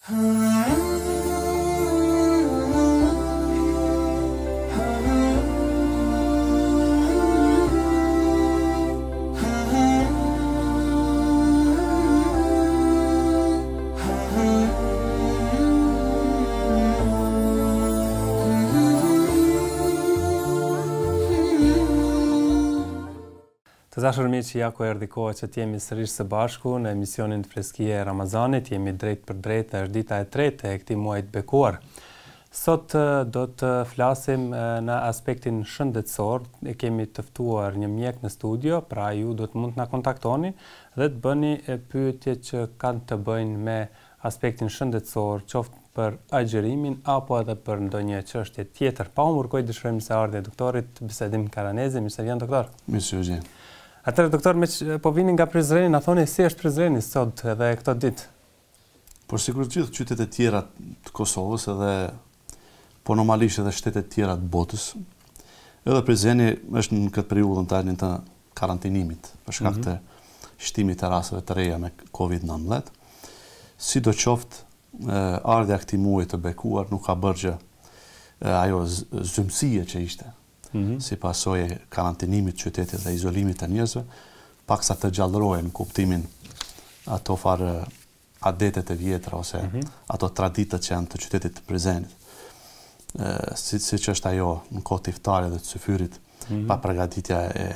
Të dashur miq, ja ku erdhi koha që të jemi sërish së bashku në emisionin Freskia e Ramazanit. Jemi drejt për drejt, është dita e tretë e këtij muaji të bekuar. Sot do të flasim në aspektin shëndetësor. E kemi të ftuar një mjek në studio, pra ju do të mund të na kontaktoni dhe të bëni pyetje që kanë të bëjnë me aspektin shëndetësor, qoftë për agjërimin apo edhe për ndonjë çështje tjetër. Pa humbur kohë, dëshirojmë se ardhi doktorit Bisedim Karanezi. Mirë se vjen doktor. Mirë. Atëherë doktor, po vini nga Prizreni, na thoni si është Prizreni sot edhe këto ditë? Por sigurisht gjithë qytetet e tjera të Kosovës edhe po normalisht edhe shtetet tjera të botës. Edhe Prizreni është në këtë periudhë të karantinimit për shkak të shtimit të rasteve të reja me COVID-19. Sidoqoftë, ardha e këtij muaji të bekuar nuk ka bërë që ajo zymësia që ishte si pasojë karantinimit qytetit dhe izolimit të njerëzve, paksa të gjallërohen në kuptimin ato farë adetet e vjetra ose ato traditat që janë të qytetit të Prizrenit. Siç është ajo në kohë të iftarit dhe të syfyrit, pa përgatitja e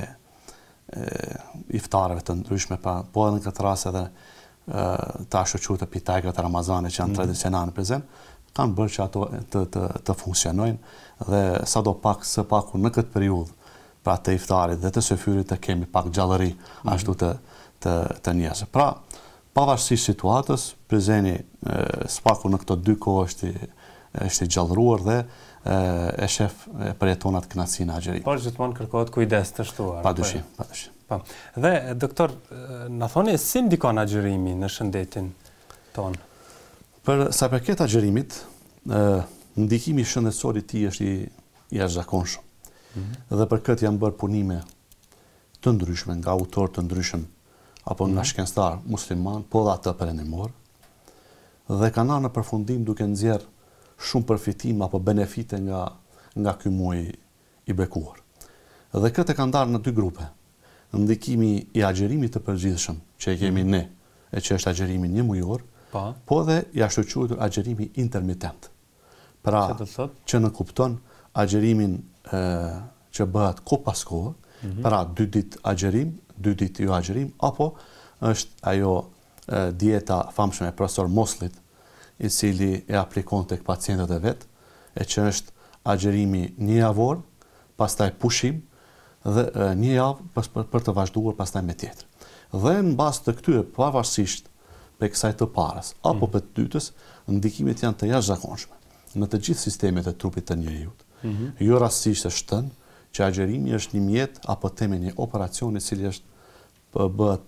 iftareve të ndryshme, po edhe në këtë rast edhe ta shoqur të pitajkëve të Ramazanit që janë tradicionale në Prizren, kanë bërë që ato të funksionojnë dhe sado pak së paku në këtë periudhë, pra të iftarit dhe të syfyrit të kemi pak gjallëri ashtu të njerëzve. Pra, pavarësisht situatës, Prizreni spaku në këto dy kohë është i gjallëruar dhe e shef përjetonat kënaqësinë agjërimit. Por gjithmonë kërkohet kujdes të shtuar. Padyshim. Dhe doktor, na thoni si ndikon agjërimi në shëndetin ton? Për sa përket agjërimit, ndikimi shëndetësor i tij është i jashtëzakonshëm. Dhe për këtë janë bërë punime të ndryshme nga autorë të ndryshëm apo nga shkencëtar musliman, po dhe atë perëndimor, dhe kanë ardhur në përfundim duke nxjerrë shumë përfitim apo benefite nga ky muaj i bekuar. Dhe këtë kanë ndarë në dy grupe. Ndikimi i agjërimit të përgjithshëm që e kemi ne, e që është agjërimi një mujor, po dhe jashtëquajtur agjërimi intermitent. Pra, që në kupton agjërimin që bëhet kohë pas kohë, pra 2 ditë agjërim, 2 ditë jo agjërim, apo është ajo dieta famshme e profesor Moslit, i cili e aplikon tek pacientët e vet, e që është agjërimi një javor, pastaj pushim dhe një javë për të vazhduar pastaj me tjetër. Dhe në bazë të këtyre, pavarësisht për kësaj të parës apo për të dytës, ndikimet janë të jashtëzakonshme në të gjithë sistemet e trupit të njeriut. Jo rastësisht është thënë që agjërimi është një mjet apo temë një operacion i cili është bëhet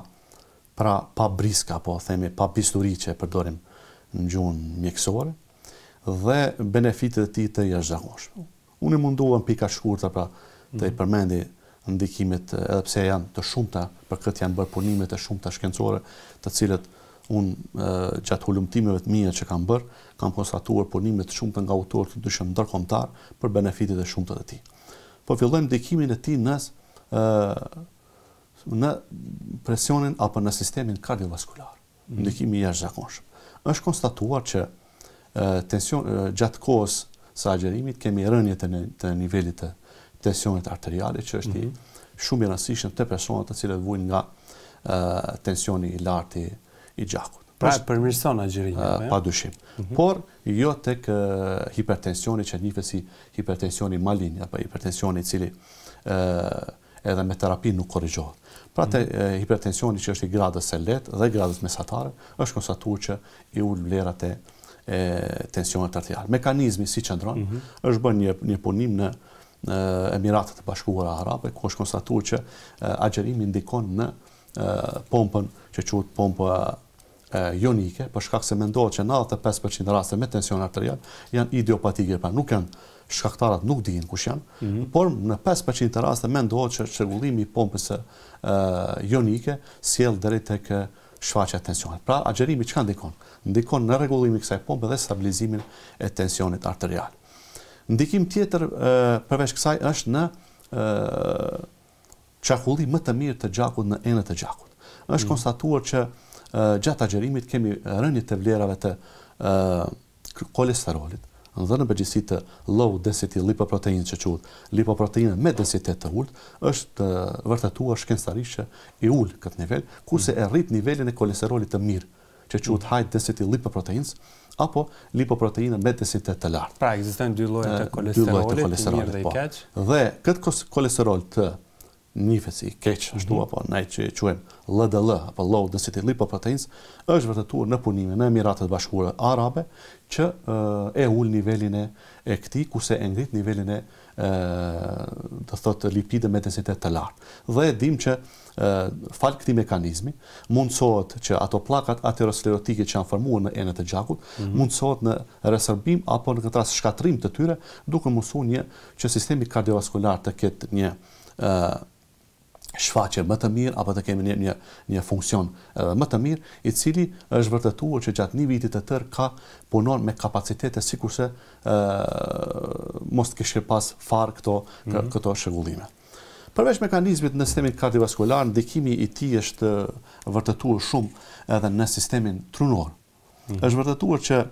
pa briska, apo themi pa bisturi që e përdorim në gjuhën mjekësore, dhe benefitet e tij të jashtëzakonshme. Unë munduam pika shkurta pra të i përmendi ndikimet, edhe pse janë të shumta, për këtë janë bërë punime të shumta shkencore, të cilët unë gjatë hulumtimeve të mia që kam bërë, kam konstatuar punime të shumta nga autorë të ndryshëm ndërkombëtar për benefitet e shumta të tij. Po fillojmë ndikimin e tij në presionin apo në sistemin kardiovaskular. Ndikimi i jashtëzakonshëm. Është konstatuar që gjatë kohës së agjërimit kemi rënje të nivelit të tensionit arterial, që është shumë i rëndësishëm te personat të cilët vujnë nga tensioni i lartë i gjakut. Pra përmirëson agjërimin, padyshim. Por jo tek hipertensioni që njihet si hipertensioni malign apo hipertensioni i cili edhe me terapi nuk korrigjohet. Pra te hipertensioni që është i gradës së lehtë dhe gradës mesatare, është konstatuar që i ul vlerat e tensionit arterial. Mekanizmi si qëndron është bërë një punim në Emiratet e Bashkuara Arabe, ku është konstatuar që agjërimi ndikon në pompën që quhet pompa ionike, për shkak se mendohet që 95% e raste me tension arterial janë idiopatike, pra nuk janë shkaktarët nuk dihin kush janë, por në 5% e raste mendohet që çrregullimi i pompës ionike sjell deri tek shfaqja e tensionit. Pra, agjerimi çka ndikon? Ndikon në rregullimin e kësaj pompe dhe stabilizimin e tensionit arterial. Ndikim tjetër përveç kësaj është në qarkullim më të mirë të gjakut në enët e gjakut. Është konstatuar që gjatë agjerimit kemi rënje të vlerave të kolesterolit, dhe në përgjithësi të low density lipoprotein që quhet lipoproteina me densitet të ulët, është vërtetuar shkencëtarisht që i ul këtë nivel, kurse e rrit nivelin e kolesterolit të mirë, që quhet high density lipoproteins, apo lipoproteina me densitet të lartë. Pra, ekzistojnë dy lloje të kolesterolit, i mirë dhe i keq. Dhe këtë kolesterol të nifës i keq, ashtu apo ne që quajmë LDL apo low density lipoproteins, është vërtetuar në punime në Emiratet Bashkuara Arabe që e ul nivelin e këtij, kurse e ngrit nivelin e do thotë lipide me densitet të lartë. Dhe e dim që fal këtij mekanizmi mundsohet që ato pllakat aterosklerotike që janë formuar në enët e gjakut mundsohet në resorbim apo në këtë rast shkatrim të tyre, duke mundsua që sistemi kardiovaskular të ketë një shfaqje më të mirë apo të kemi një funksion më të mirë, i cili është vërtetuar që gjatë një viti të tërë punon me kapacitete sikurse mos të kishte pas fare këto shëgullime. Përveç mekanizmit në sistemin kardiovaskular, ndikimi i tij është vërtetuar shumë edhe në sistemin trunor. Është vërtetuar që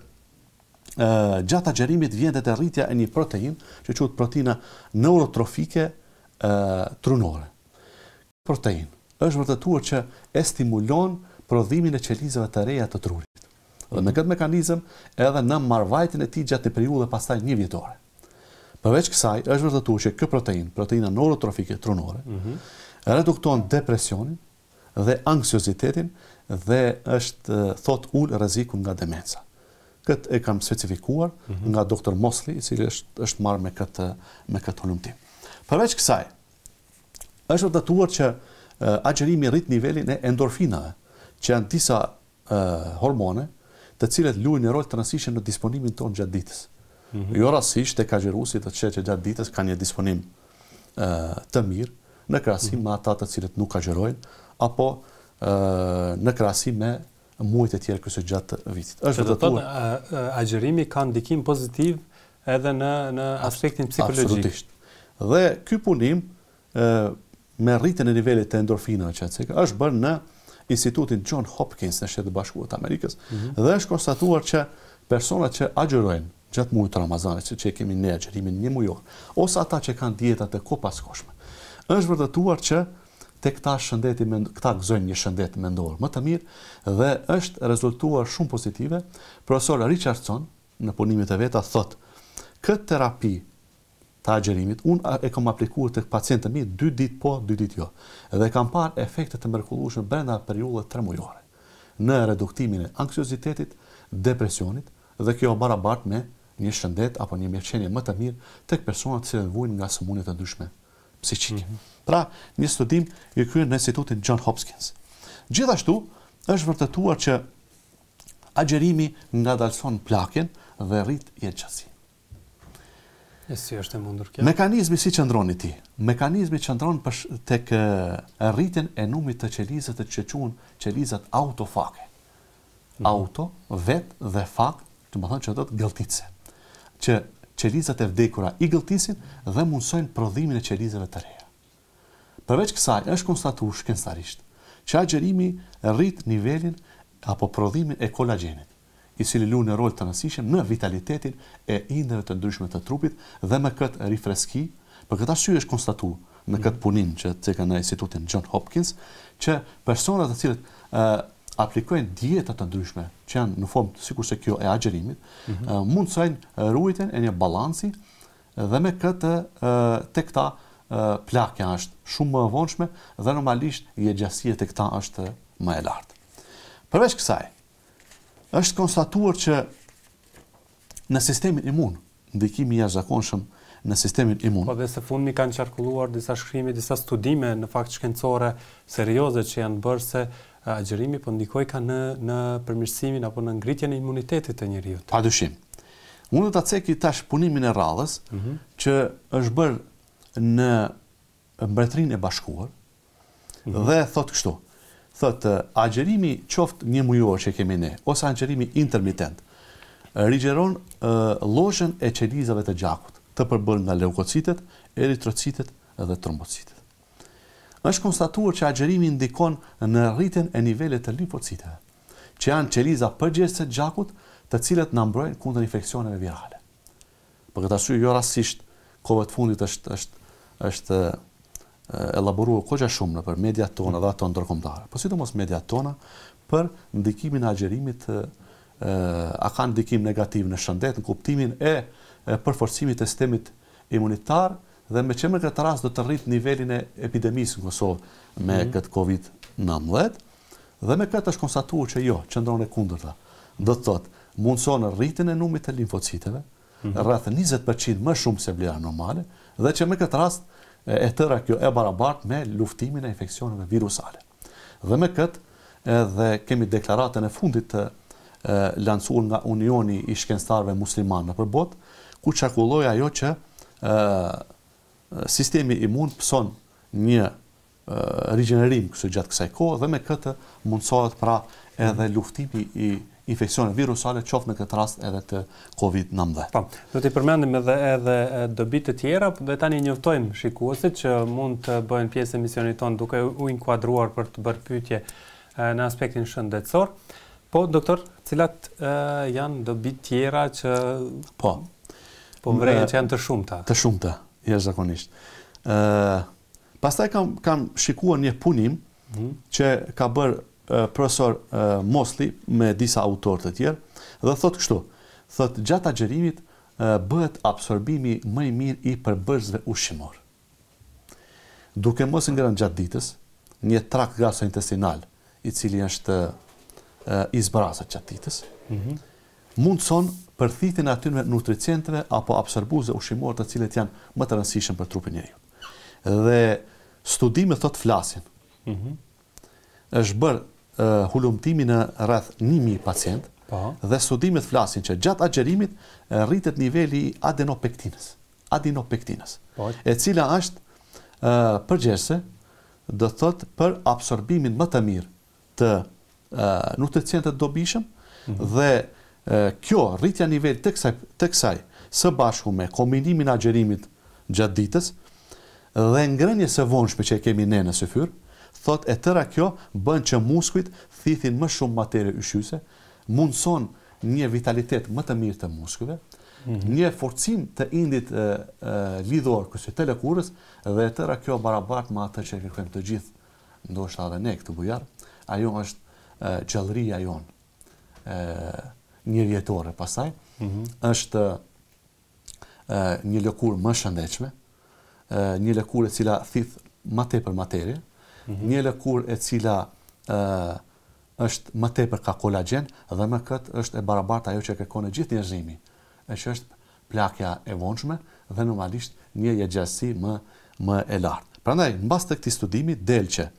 gjatë agjerimit vjen te rritja e një protein që quhet proteina neurotrofike trunore. Protein është vërtetuar që e stimulon prodhimin e qelizave të reja të trurit. Dhe me këtë mekanizëm edhe në marrëvajtjen e tij gjatë periudhës pastaj një vjetore. Përveç kësaj, është vërtetuar që ky proteina neurotrofike trunore, redukton depresionin dhe anksiozitetin dhe është thot ul rrezikun nga demenca. Këtë e kam specifikuar nga Dr. Mosley, i cili është marrë me këtë hulumtim. Përveç kësaj, është vërtetuar që agjerimi rrit nivelin e endorfinave, që janë disa hormone të cilët luajnë një rol të rëndësishëm në disponimin tonë gjatë ditës. Jo rastësisht tek agjeruesit të që gjatë ditës kanë një disponim të mirë në krahasim me ata të cilët nuk agjerojnë apo në krahasim me muajt e tjerë kësaj gjatë vitit. Është vërtetuar agjerimi ka ndikim pozitiv edhe në aspektin psikologjik. Absolutisht. Dhe ky punim me rritjen e nivelit të endorfinave është bërë në Institutin John Hopkins në Shtetet Bashkuara të Amerikës dhe është konstatuar që personat që agjerojnë gjatë muajit të Ramazanit, që kemi ne agjerimin një mujor, ose ata që kanë dieta të kopaskoshme, është vërtetuar që tek këta gëzojnë një shëndet mendor më të mirë dhe është rezultuar shumë pozitive. Profesor Richardson në punimet e veta thotë, këtë terapi të agjerimit, unë e kam aplikuar tek pacientë mi 2 ditë po, 2 ditë jo. Dhe kam parë efekte të mrekullueshme brenda periudhës 3 mujore në reduktimin e anksiozitetit, depresionit dhe kjo barabartë me një shëndet apo një mirëqenie më të mirë tek personat që vujnë nga sëmundje të ndryshme psiqike. Pra, një studim i kryer në Institutin John Hopkins. Gjithashtu, është vërtetuar që agjerimi ngadalson plakjen dhe rrit jetëgjatësinë. Si është e mundur kjo? Mekanizmi si qëndron i tij? Mekanizmi qëndron tek rritjen e numrit të qelizave që quhen qelizat autofage. Auto, vet dhe fag, do të thonë që do të gëlltitse. Që qelizat e vdekura i gëlltisin dhe mundsojnë prodhimin e qelizave të reja. Përveç kësaj, është konstatuar shkencëtarisht që agjerimi rrit nivelin apo prodhimin e kolagjenit, i cili luan një rol të rëndësishëm në vitalitetin e indeve të ndryshme të trupit dhe me këtë rifreski. Për këtë arsye është konstatuar në këtë punim që tek në Institutin John Hopkins që personat të cilët aplikojnë dieta të ndryshme që janë në formë sikurse kjo e agjerimit, mundsojnë ruajtjen e një balanci dhe me këtë tek ta plakja është shumë më e vonshme dhe normalisht jetëgjatësia tek ta është më e lartë. Përveç kësaj, është konstatuar që në sistemin imun, ndikimi i jashtëzakonshëm në sistemin imun. Po dhe së fundmi kanë qarkulluar disa shkrime, disa studime në fakt shkencore serioze që janë bërë se agjerimi po ndikoi ka në përmirësimin apo në ngritjen e imunitetit të njeriut. Padyshim. Unë do ta ceki tash punimin e radhës që është bërë në Mbretërinë e Bashkuar dhe thotë kështu. Thotë, agjerimi qoftë një mujor që kemi ne, ose agjerimi intermitent, rigjeron llojën e qelizave të gjakut, të përbërë nga leukocitet, eritrocitet dhe trombocitet. Është konstatuar që agjerimi ndikon në rritjen e nivelet të limfociteve, që janë qeliza përgjegjëse të gjakut, të cilët na mbrojnë kundër infeksioneve virale. Për këtë arsye, jo rastësisht, kohëve të fundit është elaboruar goxha shumë nëpër mediat tona dhe ato ndërkombëtare, por sidomos mediat tona për ndikimin e agjerimit, a ka ndikim negativ në shëndet, në kuptimin e përforcimit të sistemit imunitar, dhe me që më këtë rast do të rrit nivelin e epidemisë në Kosovë me këtë COVID-19, dhe me këtë është konstatuar që jo, qëndron e kundërta. Do të thotë, mundson rritjen e numrit të limfociteve, rreth 20% më shumë se vlera normale, dhe që me këtë rast e tëra kjo e barabartë me luftimin e infeksioneve virusale. Dhe me këtë edhe kemi deklaratën e fundit të lancuar nga Unioni i Shkencëtarëve Musliman nëpër botë, ku çarkulloi ajo që sistemi imun pëson një rigjenerim gjatë kësaj kohë, dhe me këtë mundësohet pra edhe luftimi i infeksioneve virusale, qoftë në këtë rast edhe të COVID-19. Po, do t'i përmendim edhe dobi të tjera, dhe tani njoftojmë shikuesit që mund të bëhen pjesë e misionit tonë duke u inkuadruar për të bërë pyetje në aspektin shëndetësor. Po, doktor, cilat janë dobi tjera që vrejnë që janë të shumta? Të shumta, jashtëzakonisht. Pastaj kam shikuar një punim që ka bërë profesor Mosli me disa autorë të tjerë, dhe thotë kështu, thotë gjatë agjerimit bëhet absorbimi më i mirë i përbërësve ushqimor. Duke mos ngrënë gjatë ditës, një trakt gastrointestinal i cili është i zbrazët gjatë ditës, mundson përthitjen e atyre nutricienteve apo absorbuesve ushqimor të cilët janë më të rëndësishëm për trupin e njeriut. Dhe studimet thotë flasin. Është bërë hulumtimi në rreth 1000 pacient, dhe studimet flasin që gjatë agjerimit rritet niveli i adenopektinës, e cila është përgjegjëse, do thotë për absorbimin më të mirë të nutricientëve të dobishëm, dhe kjo rritja nivel të kësaj së bashku me kombinimin e agjerimit gjatë ditës dhe ngrënies së vonshme që e kemi ne në syfyr, thotë e tëra kjo bën që muskujt thithin më shumë materie ushqyese, mundson një vitalitet më të mirë të muskujve, një forcim të indit lidhor kësaj të lëkurës, dhe e tëra kjo barabartë me atë që kërkojmë të gjithë, ndoshta edhe ne këtu bujar, ajo është gjallëria jonë njerëjetore. Pastaj është një lëkurë më shëndetshme, një lëkurë e cila thith më tepër materie, një lëkurë e cila është më tepër ka kolagjen, dhe me këtë është e barabartë ajo që kërkon e gjithë njerëzimi, që është plakja e vonshme dhe normalisht një jetëgjatësi më e lartë. Prandaj, mbas të këtij studimi del që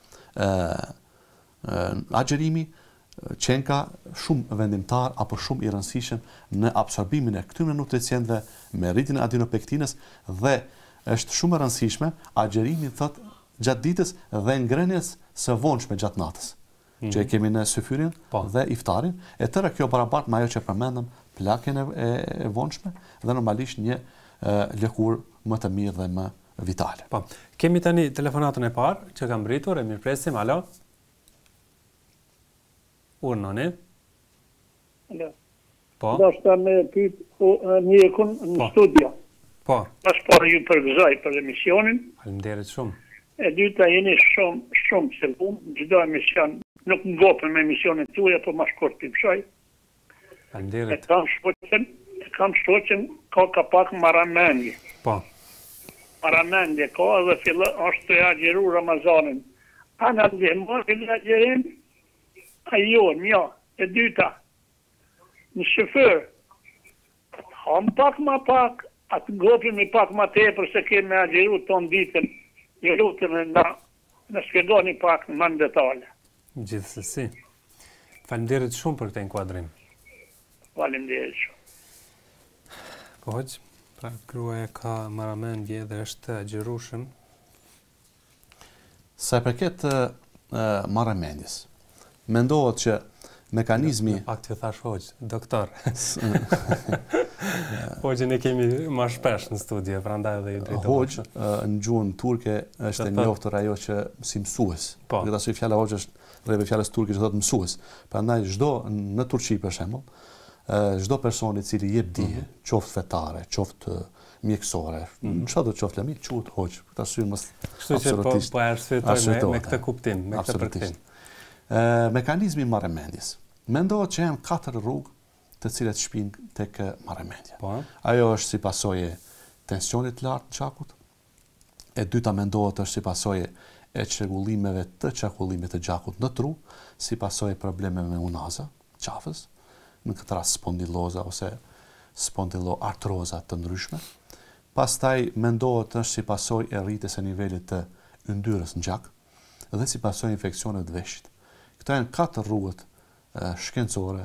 agjerimi qenë ka shumë vendimtar apo shumë i rëndësishëm në absorbimin e këtyre nutricientëve, me rritjen e adenopektinës, dhe është shumë e rëndësishme agjerimi thotë gjatë ditës dhe ngrënies së vonshme gjatë natës, që e kemi në syfyrin dhe iftarin, e tëra kjo barabartë me ajo që përmendëm, plakjen e vonshme dhe normalisht një lëkurë më të mirë dhe më vitale. Po. Kemi tani telefonatën e parë që ka mbritur, e mirëpresim. Alo? Urnoni? Alo. Po. Do shta me pyet mjekun në studio. Po. Pas parë ju përgëzoj për emisionin. Faleminderit shumë. E dyta, jeni shumë qëllum, çdo emision, nuk ngopën me emisionin tuaja, po ma shkurt pëmshoj. Faleminderit. E kam shoqen ka pak maramendje. Po. Maramendje ka dhe është të agjeru Ramazanin. A në ndihmon këtë agjerim? A jo, një. E dyta, në shofër, ham pak ma pak, atë ngopim i pak ma tepër se kemi agjeru ton ditën. Një lutëm në shpjegoni pak në më detale. Gjithsesi. Faleminderit shumë për këtë inkuadrim. Faleminderit shumë. Po hoq, pra gruaja ka maramendje dhe është agjerueshëm. Sa i përket marrëmendjes. Mendohet që mekanizmi... Pak të thash hoqë, doktor. Hoqën e kemi më shpesh në studie, prandaj edhe ju drejtohet. Hoqë në gjuhën turke është e njoftër ajo që si mësues. Po. Këtë asoj fjala hoqë është rreth fjalës turke që thotë mësues. Prandaj çdo në Turqi për shembull, çdo person i cili jep dije, qoftë fetare, qoftë mjekësore, çfarë do të qoftë mik, quhet hoq. Këtë arsye mos absolutisht. Po arsyetoj me këtë kuptim, me këtë përkthim. Mekanizmi i marrëmendjes. Mendohet që janë 4 rrugë të cilat shpin tek marrëmendja. Po. Ajo është si pasojë tensionit të lartë të gjakut. E dyta mendohet është si pasojë e çrregullimeve të çarkullimit të gjakut në tru, si pasojë problemeve me unaza, qafës, në këtë rast spondiloza ose spondiloartroza të ndryshme. Pastaj mendohet është si pasojë e rritjes së nivelit të yndyrës në gjak dhe si pasojë infeksioneve të veshit. Këto janë 4 rrugët shkencore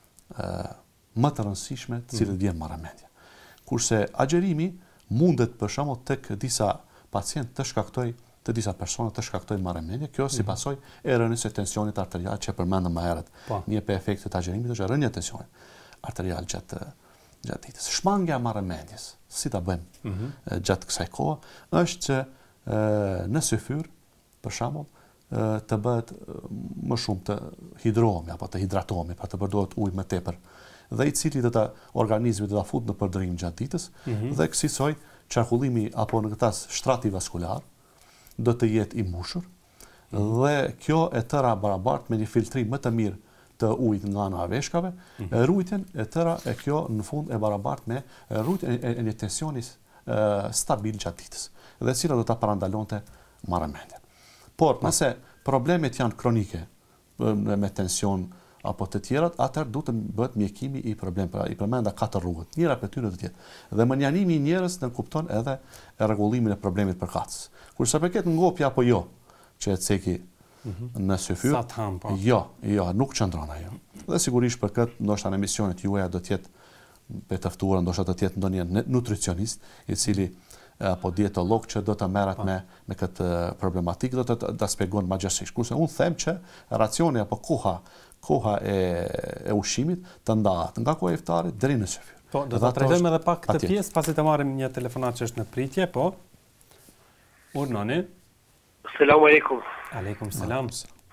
më të rëndësishme të cilët vjen marrëmendja. Kurse agjerimi mundet për shembull tek disa pacientë të shkaktojë të disa persona të shkaktojnë marrëmendje, kjo si pasojë e rënies së tensionit arterial që përmendëm më herët. Një për efektet të agjerimit është rënja e tensionit arterial gjatë ditës. Shmangja e marrëmendjes, si ta bëjmë gjatë kësaj kohe, është që në syfyr, për shembull, të bëhet më shumë të hidrohemi apo të hidratohemi, pra të përdoret ujë më tepër, dhe i cili organizmi do ta futë në përdërim gjatë ditës, dhe kësaj qarkullimi apo në këtë rast shtrati vaskular do të jetë i mbushur, dhe kjo e tëra barabartë me një filtrim më të mirë të ujit nga ana e veshkave, rrujtjen e tëra e kjo në fund e barabartë me rrujtjen e një tensioni stabil gjatë ditës, dhe cila do ta parandalonte marrëmendjen. Por nëse problemet janë kronike me tension apo të tjerat, atëherë duhet të bëhet mjekimi i problemit. Pra i përmenda 4 rrugët, njëra për tyre të tjetë. Dhe menjanimi i njerëz në kupton edhe rregullimin e problemit përkatës. Kur sa përket ngopja apo jo, që e ceki në syfyr, jo, nuk qëndron ajo. Dhe sigurisht për këtë, ndoshta në emisionet juaja do të jetë për të ftuar, ndoshta do të jetë ndonjë nutricionist, i cili apo dietolog që do të merret me këtë problematikë, do të ta shpjegon më gjashtë. Kurse unë them që racioni apo koha e ushqimit të ndahet nga koha e iftarit deri në syfyr. Po, do ta trajtojmë edhe pak këtë pjesë, pasi të marrim një telefonat që është në pritje, po. Urnoni. Selam aleikum. Aleikum selam.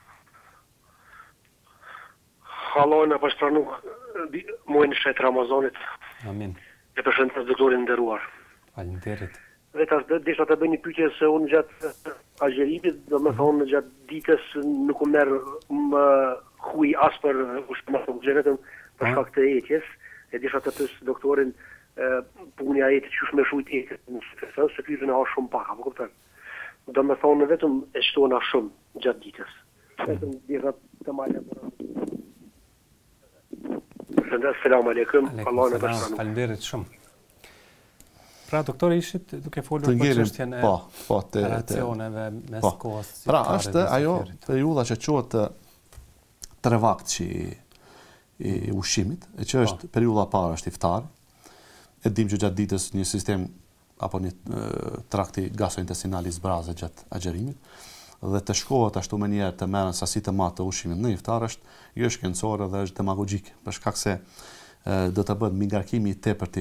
Halloj në pashtranu muajin e shtet Ramazanit. Amin. E përshëndes doktorin nderuar. Faleminderit. Vetë desha të bëj një pyetje se unë gjatë agjerimit, domethënë gjatë ditës nuk u merr më huj as për ushqimin për shkak të etjes. E desha të pyes doktorin punja e etjes çush më shujt etjes, se pyetën e ha shumë pak, apo kupton? Domethënë vetëm e shtona shumë gjatë ditës. Vetëm disa të malë. Selam aleikum. Allahu na bashkë. Faleminderit shumë. Pra, doktor, ishit duke folur për çështjen e racioneve mes kohës. Pra, është ajo periudha që quhet trevakçi i ushqimit, e që është periudha e parë është iftari. E dim që gjatë ditës një sistem apo një trakti gastrointestinal i zbrazet gjatë agjerimit, dhe të shkohet ashtu më njerë të merren sasi të madhe të ushqimit në iftar është jo shkencore dhe është demagogjike, për shkak se do të bëhet mingarkimi i tepërt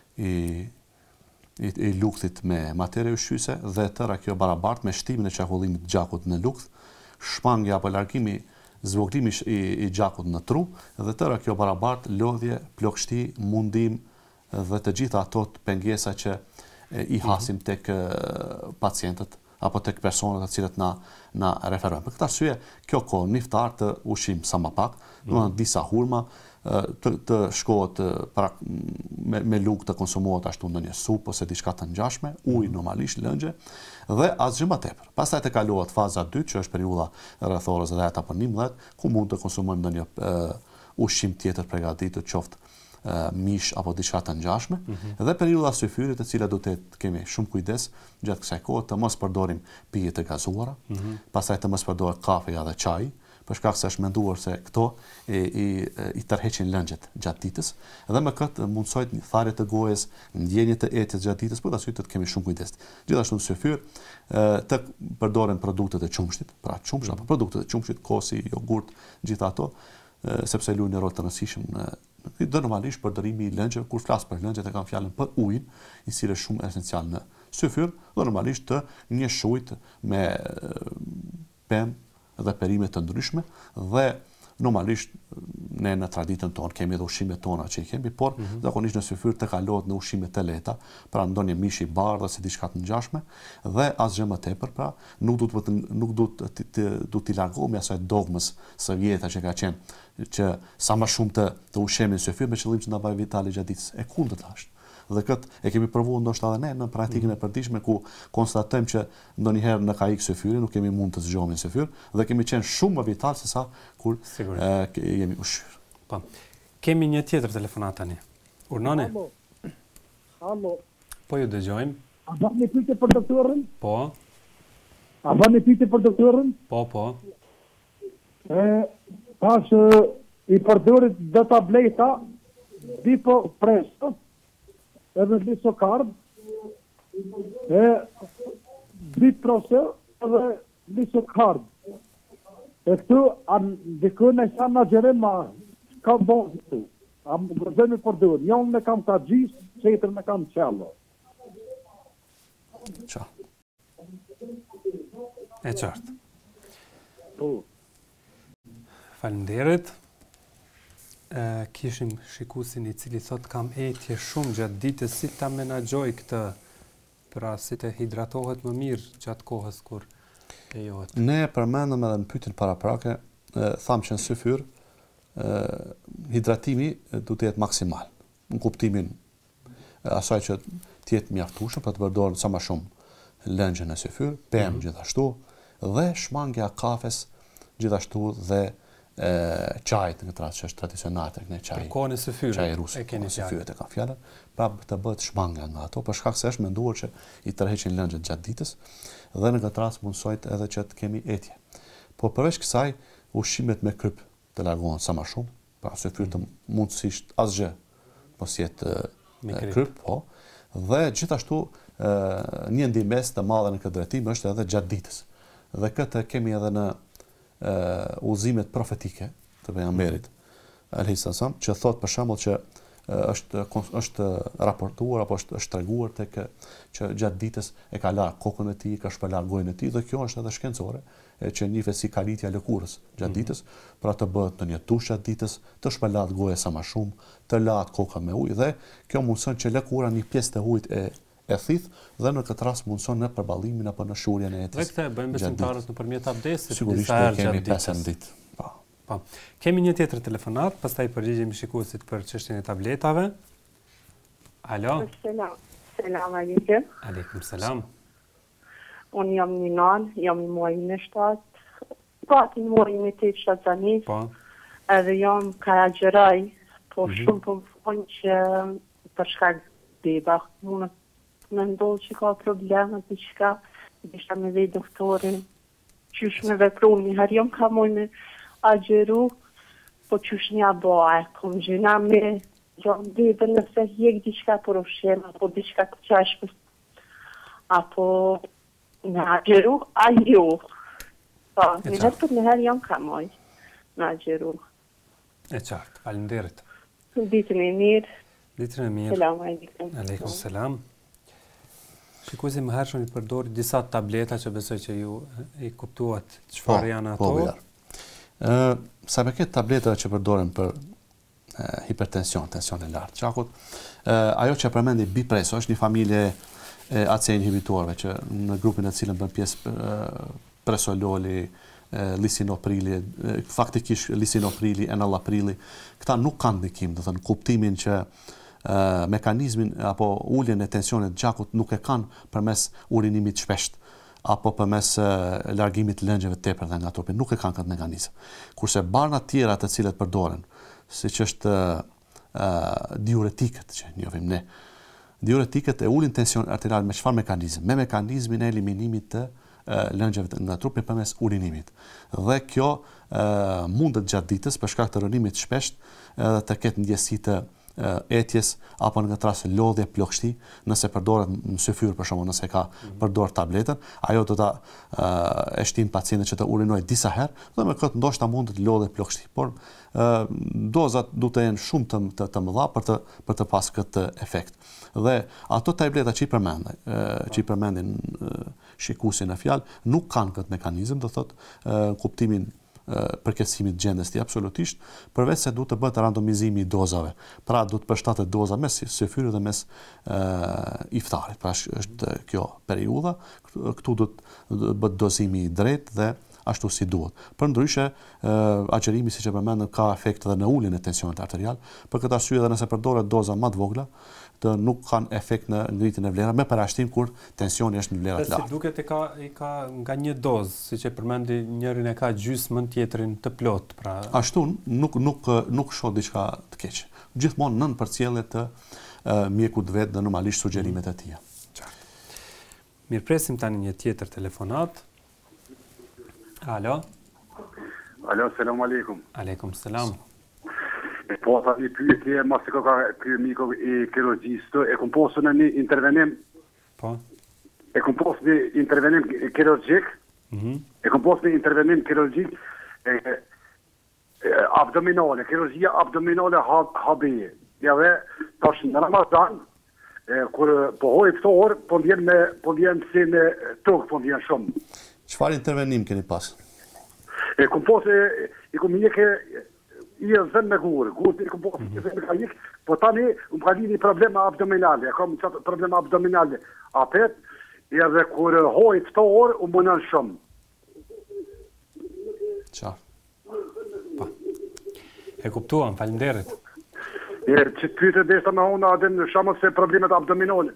i lukthit me materie ushqyese dhe tëra kjo barabartë me shtimin e qarkullimit të gjakut në lukth, shmangja apo largimi, zvoglimi i gjakut në tru dhe tëra kjo barabartë lodhje, plagështi, mundim dhe të gjitha ato pengesa që i hasim tek pacientët apo tek personat të cilët na referojnë. Për këtë arsye, kjo kohë në iftar të ushqim sa më pak, domethënë disa hurma, të shkohet me lugë të konsumohet ashtu ndonjë supë ose diçka të ngjashme, ujë normalisht, lëngje dhe asgjë më tepër. Pastaj të kalohet faza 2, që është periudha rreth orës 10 apo 11, ku mund të konsumojmë ndonjë ushqim tjetër përgatitur, qoftë mish apo diçka të ngjashme, dhe periudha syfyrit, e cila do të kemi shumë kujdes gjatë kësaj kohe të mos përdorim pije të gazuara, pastaj të mos përdoret kafeja dhe çaji, për shkak se është menduar se këto i tërheqin lëngjet gjatë ditës, dhe me këtë mundsojt një tharje të gojës, ndjenje të etjes gjatë ditës, për arsye të kemi shumë kujdes. Gjithashtu në syfyr të përdoren produktet e qumshtit, pra qumsh apo produktet e qumshtit, kosi, jogurt, gjitha ato, sepse luajnë një rol të rëndësishëm do normalisht përdorimi i lëngjeve, kur flas për lëngjet e kam fjalën për ujin, i cili është shumë esencial në syfyr, dhe normalisht të njëshujt me pemë dhe perime të ndryshme, dhe normalisht ne në traditën tonë kemi edhe ushqimet tona që i kemi, por zakonisht në syfyr të kalohet në ushqime të lehta, pra ndonjë mish i bardhë ose diçka të ngjashme, dhe asgjë më tepër, pra nuk duhet t'i largohemi asaj dogmës së vjetra që ka qenë që sa më shumë të ushqemi në syfyr me qëllim që na bëjë vitale gjatë ditës. E kundërta është. Dhe këtë e kemi provuar ndoshta edhe ne në praktikën e përditshme ku konstatojmë që ndonjëherë në ka ikë syfyri, nuk kemi mund të zgjohemi në syfyr dhe kemi qenë shumë më vital se sa kur jemi ushqyer. Po. Kemi një tjetër telefonat tani. Urnoni? Alo. Po ju dëgjojmë. A bani pyetje për doktorin? Po. A bani pyetje për doktorin? Po. Pas i përdorit dhe tableta, Bipo Presto, edhe Lisokard, Biprosel edhe Lisokard. E këtu, dikë në sa në gjerema, ka bon këtu. A më gëzemi përdojnë. Jonë me kam ka gjisë, qëtër me kam qello. Qa? E qartë. Faleminderit. Kishim shikuesin i cili thot kam etje shumë gjatë ditës, si ta menaxhoj këtë, pra si të hidratohet më mirë gjatë kohës kur e johet. Ne përmendëm edhe në pyetjen paraprake, thamë që në syfyr hidratimi duhet të jetë maksimal, në kuptimin asaj që të jetë mjaftueshëm për të përdorur sa më shumë lëngje në syfyr, pemë gjithashtu, dhe shmangja e kafes gjithashtu dhe çajit në këtë rast që është tradicional tek ne çaji. Për kohën e syfyrit. Çaji rus. E keni syfyrit e kam fjalën, pra të bëhet shmanga nga ato, për shkak se është menduar që i tërheqin lëngjet gjatë ditës dhe në këtë rast mundsojt edhe që të kemi etje. Po përveç kësaj, ushqimet me kryp të largohen sa më shumë, pra syfyr të mundësisht asgjë mos jetë kryp, po. Dhe gjithashtu një ndihmës të madhe në këtë drejtim është edhe gjatë ditës. Dhe këtë kemi edhe në udhëzimet profetike të pejgamberit alayhis salam, që thot për shembull që është raportuar apo është treguar tek që gjatë ditës e ka larë kokën e tij, ka shpëlar gojën e tij, dhe kjo është edhe shkencore që njihet si kalitja e lëkurës gjatë ditës, pra të bëhet në një dush gjatë ditës, të shpëlat goja sa më shumë, të lahet koka me ujë, dhe kjo mundson që lëkura një pjesë të ujit e thith dhe në këtë rast mundson në përballimin apo në shurjen e etjes. Dhe këtë bëjmë besimtarët nëpërmjet abdesit. Sigurisht ne kemi 5 ditë. Po. Kemi një tjetër telefonat, pastaj përgjigjemi shikuesit për çështjen e tabletave. Alo. Selam aleikum. Aleikum selam. Unë jam një nanë, jam i muajin e 7. Gati në muajin e 8 shtazanis. Po. Edhe jam Karagjeraj, po shumë po më thonë që për shkak beba, unë me ndodhë që ka probleme të qka, ishta me dhe doktorin, qysh me vepru, njëherë jam ka moj me agjeru, po qysh një aboa, kom gjena me, jam dhe nëse hjek diqka për ushqem, apo diqka të qashpës, apo me agjeru, a jo. Po, njëherë për njëherë jam ka moj me agjeru. E qartë, faleminderit. Ditën e mirë. Ditën e mirë. Selam aleikum. Aleikum selam. Shikuesi më hershëm i përdori disa tableta që besoj që ju i kuptuat çfarë janë ato. Sa për këtë tabletave që përdoren për hipertension, tension e lartë qakut, ajo që përmendi Bipreso është një familje e AC inhibitorëve që në grupin e cilën bën pjesë presololi, lisinoprili, faktikisht lisinoprili, enalaprili, këta nuk kanë ndikim, do të thënë kuptimin që mekanizmin apo uljen e tensionit gjakut nuk e kanë përmes urinimit shpesht apo përmes largimit të lëngjeve tepër dhe nga trupi, nuk e kanë këtë mekanizëm. Kurse barna tjera të cilet përdoren, siç është diuretikët që njohim ne. Diuretikët e ulin tension arterial me çfarë mekanizëm? Me mekanizmin e eliminimit të lëngjeve nga trupi përmes urinimit. Dhe kjo mundet gjatë ditës për shkak të rënimit shpesh të ketë ndjesi të etjes apo në tras lodhje plagështi, nëse përdoret në syfyr për shembull, nëse ka përdor tabletën, ajo do ta e shtin pacientin që të urinojë disa herë dhe me këtë ndoshta mund të lodhë plagështi. Por dozat duhet të jenë shumë të mëdha për të pas këtë efekt. Dhe ato tableta që i përmendin shikuesi në fjalë nuk kanë këtë mekanizëm, do thotë kuptimin përkesimit gjendës ti absolutisht, përveç se duhet të bëhet randomizimi i dozave. Pra duhet të përshtatet doza mes syfyrit dhe mes iftarit. Pra është kjo periudha, këtu duhet të bëhet dozimi i drejtë dhe ashtu si duhet. Përndryshe, agjerimi siç e përmendëm ka efekt edhe në uljen e tensionit arterial, për këtë arsye edhe nëse përdoret doza më të vogla, të nuk kanë efekt në ngritjen e vlerave me parashtim kur tensioni është në vlera të larta. Si duket i ka nga një dozë, siç e përmendi, njërin e ka gjysmën, tjetrin të plot, pra. Ashtu nuk shoh diçka të keq. Gjithmonë nën përcjellje të mjekut vet dhe normalisht sugjerimet e tij. Mirpresim tani një tjetër telefonat. Alo. Alo, selam aleikum. Aleikum selam. Po, tha një pyetje, mas të ka miku i kirurgjistë, e kom posë në një intervenim, po? E kom posë një intervenim kirurgjik, e kom posë një intervenim kirurgjik abdominale, kirurgjia abdominale HB-je. Ja dhe, tash në Ramazan, kur po hoj ftohor, po vjen si me tokë, po vjen shumë. Çfarë intervenim keni pas? E kom posë, i kom njëke, i e zënë me gurë i kom posë i zënë me kajik, po tani më ka lini problema abdominale, e kam qatë problema abdominale. Apet, edhe kur hoj ftohor, u mënën shumë. Qa? Pa. E kuptuam, faleminderit. Që të pyte deshta me hona adin shamë se problemet abdominale.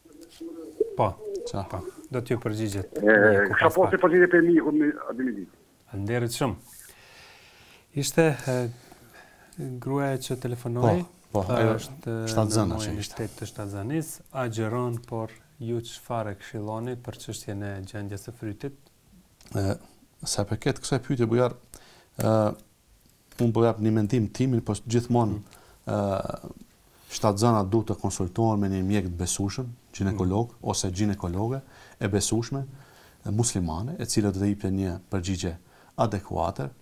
Po, qa? Po, do t'ju përgjigjet. Kësha posë i përgjigjet e mi, Faleminderit shumë. Ishte gruaja që telefonoi, ajo është shtatzana në shtet të Shtatzanis, agjeron, por ju çfarë këshilloni për çështjen e gjendjes së frytit? Sa përket kësaj pyetje bujar, unë po jap një mendim timin, po gjithmonë shtatzana duhet të konsultohen me një mjek të besueshëm, ginekolog ose ginekologe e besueshme muslimane, e cila do të jepte një përgjigje adekuate.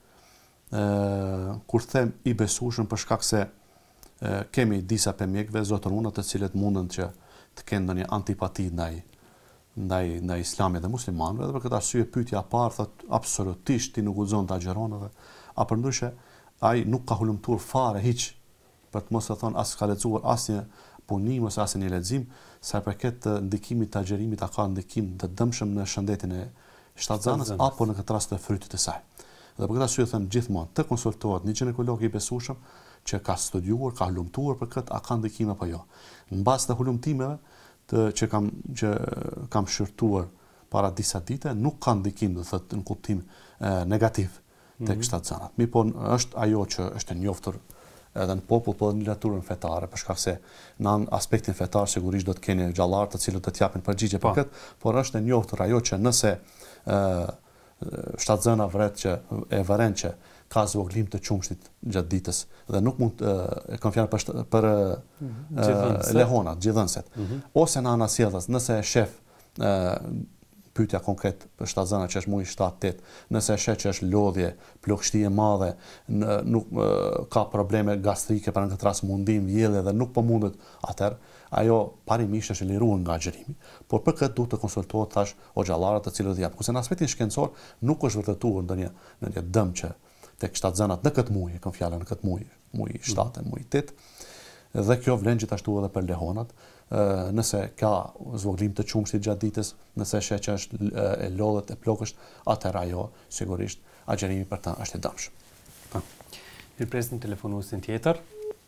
Kur them i besueshëm për shkak se kemi disa mjekëve zotëruna të cilët mundën që të kenë ndonjë antipati ndaj islamit dhe muslimanëve, dhe për këtë arsye pyetja e parë thotë absolutisht ti nuk guxon të agjeron edhe përndryshe ai nuk ka hulumtuar fare hiç për të mos e thonë as ka lexuar asnjë punim ose asnjë lexim sa përket ndikimit të agjerimit, a ka ndikim të dëmshëm në shëndetin e shtatzanës apo në këtë rast të frytit të saj. Dhe për këtë arsye them gjithmonë të konsultohet një ginekolog i besueshëm që ka studiuar, ka hulumtuar për këtë, a ka ndikim apo jo. Mbas të hulumtimeve që kam shërtuar para disa dite, nuk ka ndikim, do thotë, në kuptim negativ tek shtatzanat. Po është ajo që është e njohur edhe në popull, po edhe në literaturën fetare, për shkak se në aspektin fetar sigurisht do të keni gjallar të cilët do të japin përgjigje për këtë, por është e njohur ajo që nëse shtatzana e vëren që ka zvoglim të qumshtit gjatë ditës dhe nuk mund e kam fjalë për lehonat, gjithënëset. Ose në anasjellës, nëse e shef pyetja konkret për shtatzana që është muji 7-8, nëse e sheh që është lodhje, plagështi e madhe, nuk ka probleme gastrike për në këtë rast mundim vjellje dhe nuk po mundet, atëherë ajo parimisht është liruar nga agjerimi, por për këtë duhet të konsultohet tash xhallarët të cilët japin. Kurse në aspektin shkencor nuk është vërtetuar ndonjë dëm që tek shtatzanat në këtë muaj, kam fjalën në këtë muaj 7, muaj 8, dhe kjo vlen gjithashtu edhe për lehonat. Nëse ka zvoglim të qumshtit gjatë ditës, nëse sheh që është e lodhet e plogësht, atëherë ajo sigurisht agjerimi për ta është i dëmshëm. Mirpresim telefonuesin tjetër.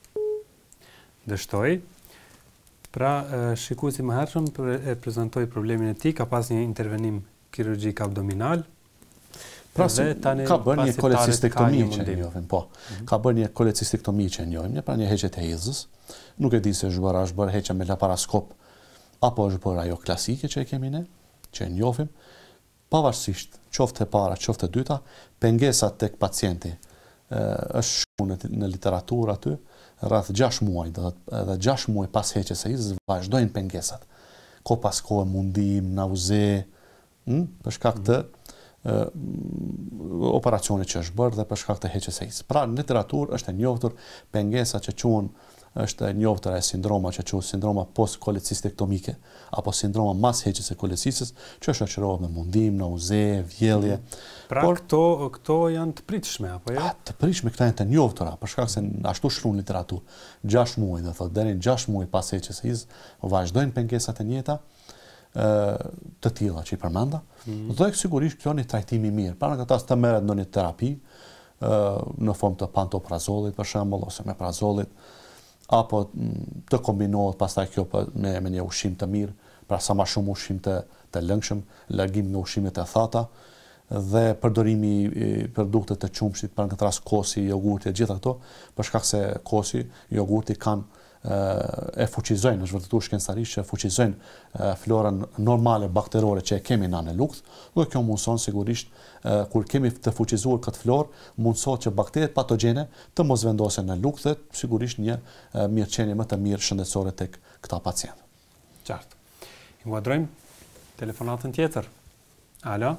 Dështoj. Pra, shikuesi më hershëm e prezantoi problemin e tij, ka pas një intervenim kirurgjik abdominal. Pra, ka bërë një kolecystektomi që e njohim, po. Ka bërë një kolecystektomi që e njohim, pra një heqje të hezës. Nuk e di se është bërë heqja me laparaskop, apo është bërë ajo klasike që e kemi ne, që e njohim. pavarësisht, qoftë e para, qoftë e dyta, pengesat tek pacienti është shumë në literaturë aty, rreth 6 muaj, edhe 6 muaj pas heqjes së hizës vazhdojnë pengesat. Ko pas kohë mundim, nauze, për shkak të operacionit që është bërë dhe për shkak të heqjes së hizës. Pra në literaturë është e njohur pengesa që quhen është e njohur e sindroma që quhet sindroma post-kolecistektomike apo sindroma mas heqjes së kolecisës, që shoqërohet me mundim, nauze, vjellje. Pra këto janë të pritshme apo jo? Të pritshme këta janë të njohura, për shkak se ashtu shkruan literaturë. 6 muaj, do thotë deri në 6 muaj pas heqjes së hizës vazhdojnë pengesat e njëjta të tilla që i përmenda. Dhe sigurisht kjo është një trajtim i mirë. Para këta të merret ndonjë terapi në formë të pantoprazollit për shembull ose meprazolit, apo të kombinohet pastaj kjo me një ushqim të mirë, pra sa më shumë ushqim të lëngshëm, largim nga ushqimet e thata dhe përdorimi i produkte të qumshit, për në këtë rast kosi, jogurti, gjitha këto, për shkak se kosi, jogurti kanë e fuqizojnë, është vërtetuar shkencarisht që fuqizojnë florën normale bakterore që e kemi në lukth, dhe kjo mundson sigurisht kur kemi të fuqizuar këtë florë, mundsohet që bakteret patogjene të mos vendosen në lukth dhe sigurisht një mirëqenie më të mirë shëndetësore tek këta pacientë. Qartë. Inkuadrojmë telefonatën tjetër. Alo?